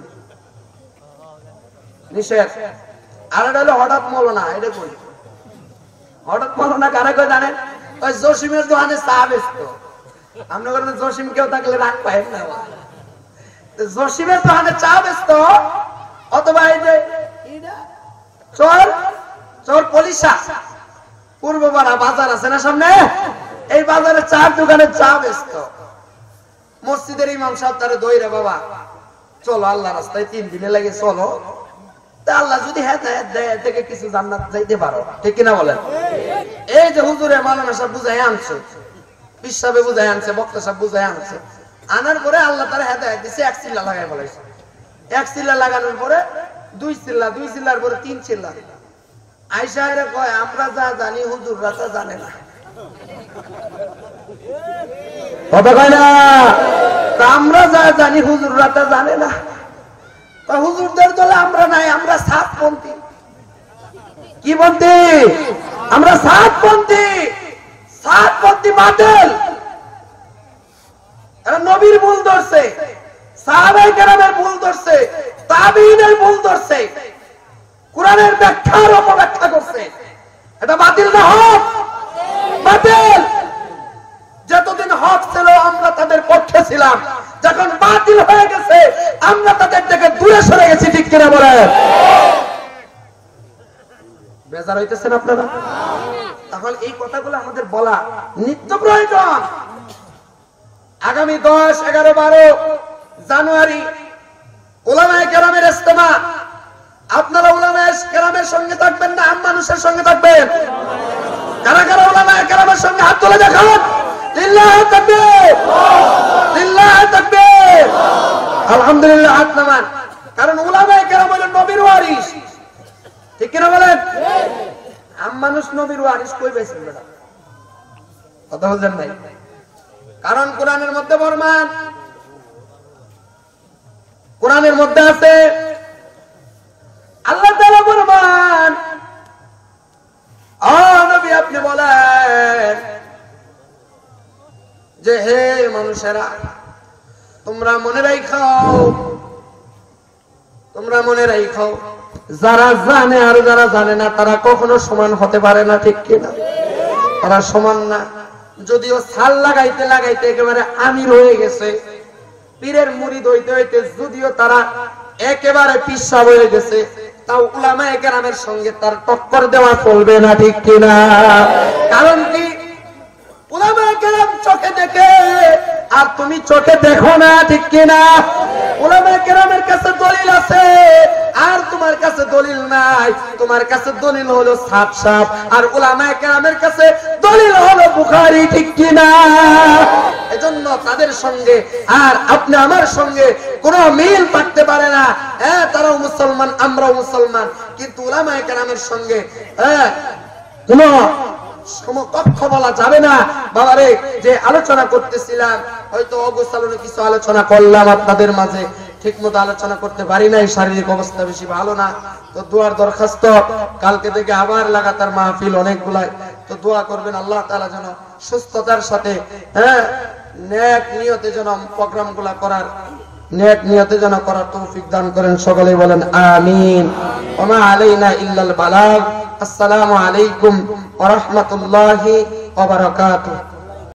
A: নিষেধ। আর এটা হলো হঠাৎ মাওলানা। এটা কই হঠাৎ মাওলানা কারা কয় জানেন? ওই জসিমের দোকানে চা বেচতো। আমরা করেন জসিম কেউ থাকলে রাগ পায় না। জসিমের দোকানে চা বেচতো, অথবা এই যে চোর চোর পলিশা পূর্বপাড়া বাজার আছে না সামনে, এই বাজারে চার দোকানে চা বেচত। মসজিদের ইমাম সাহেব তারে দইরে, বাবা চলো আল্লাহ রাস্তায় তিন দিনে লাগে চলো, তা আল্লাহ যদি হেদায়েত দেয় থেকে কিছু জান্নাত যাইতে পারো। ঠিক কিনা বলেন? এই যে হুজুরে মাওলানা সাহেব বুঝাই আনছে, পীর সাহেব বুঝাই আনছে, বক্তা সাহেব বুঝাই আনছে, আনার পরে আল্লাহ তার হেদায়েত দিছে, এক চিল্লা লাগাই বলাইছে। এক চিল্লা লাগানোর পরে দুই চিল্লা, দুই চিল্লার পরে তিন চিল্লা। আয়েশা এর কয় আমরা যা জানি হুজুররা তা জানে না। কথা কয় না? আমরা যা জানি হুজুররা তা জানে না। হুজুরদের দলে আমরা নাই, আমরা সাতপন্থী। কি পন্থী? আমরা সাতপন্থী। সাতপন্থী বাতিল। এরা নবীর ভুল ধরছে, সাহাবায়ে কেরামের ভুল ধরছে,
B: তাবিঈনের ভুল ধরছে, কোরআনের ব্যাখ্যার অপব্যাখ্যা করছে। এটা বাতিল না হক? বাতিল। যতদিন হক ছিল আমরা তাদের পক্ষে ছিলাম, যখন বাতিল হয়ে গেছে আমরা তাদের থেকে দূরে সরে গেছি। ঠিক কিনা বলেন? বেজার হইতেছেন আপনারা? তাহলে এই কথাগুলো আমাদের বলা নিত্য প্রয়োজন। আগামী দশ এগারো বারো জানুয়ারি উলামায়ে কেরামের ইজতেমা। আপনারা উলামায়ে কেরামের সঙ্গে থাকবেন না আম মানুষের সঙ্গে থাকবেন? কারা কারা উলামায়ে কেরামের সঙ্গে হাত তুলে দেখান। লিল্লাহি তাকবীর, লিল্লাহি তাকবীর। আলহামদুলিল্লাহ, হাত নামান। কারণ উলামায়ে কেরাম হলেন নবীর ওয়ারিস। ঠিক কিনা বলেন? আম মানুষ নবীর ওয়ারিস কই পাইছেন বেটা? কথা বলছেন নাই? কারণ কোরআনের মধ্যে ফরমান, কোরআনের মধ্যে আছে আল্লাহ তাআলা ফরমান, ও নবী আপনি বলেন যে হে মানুষেরা তোমরা মনে রাখো, তোমরা মনে রাখো যারা জানে আর যারা জানে না তারা কখনো সমান হতে পারে না। ঠিক কিনা? তারা সমান না। যদিও ছাল লাগাইতে লাগাইতে একেবারে আমির হয়ে গেছে, পীরের মুরিদ হইতে হইতে যদিও তারা একেবারে পিসাব হয়ে গেছে, তাও উলামায়ে কেরামের সঙ্গে তার টক্কর দেওয়া চলবে না। ঠিক কিনা? কারণ কি? উলামায়ে কেরাম চোখে দেখে আর তুমি চোখে দেখো না। ঠিক কিনা? উলামায়ে কেরামের কাছে দলিল আছে আর তোমার কাছে দলিল নাই। তোমার কাছে দলিল হলো সাফ সাফ, আর উলামায়ে কেরামের কাছে দলিল হলো বুখারী। ঠিক কিনা? এজন্য তাদের সঙ্গে আর আপনি আমার সঙ্গে কোনো মিল থাকতে পারে না। হ্যাঁ, তারাও মুসলমান, আমরাও মুসলমান, কিন্তু উলামায়ে কেরামের সঙ্গে হ্যাঁ কোনো সমকক্ষ বলা যাবে না। বাবারে, যে আলোচনা করতেছিলাম হয়তো অগোছালো কিছু আলোচনা করলাম আপনাদের মাঝে, ঠিক মতো আলোচনা করতে পারি নাই, শারীরিক অবস্থা বেশি ভালো না। তো দোয়ার দরখাস্ত, কালকে থেকে আবার লাগাতার মাহফিল অনেকগুলাই, তো দোয়া করবেন আল্লাহ তাআলা যেন সুস্থতার সাথে হ্যাঁ নেক নিয়তে যেন প্রোগ্রামগুলা করার নেক নিয়তে যেন করার তৌফিক দান করেন। সকলেই বলেন আমিন। ওয়া মা আলাইনা ইল্লাল বালাগ। আসসালামু আলাইকুম ওয়া রাহমাতুল্লাহি ওয়া বারাকাতুহু।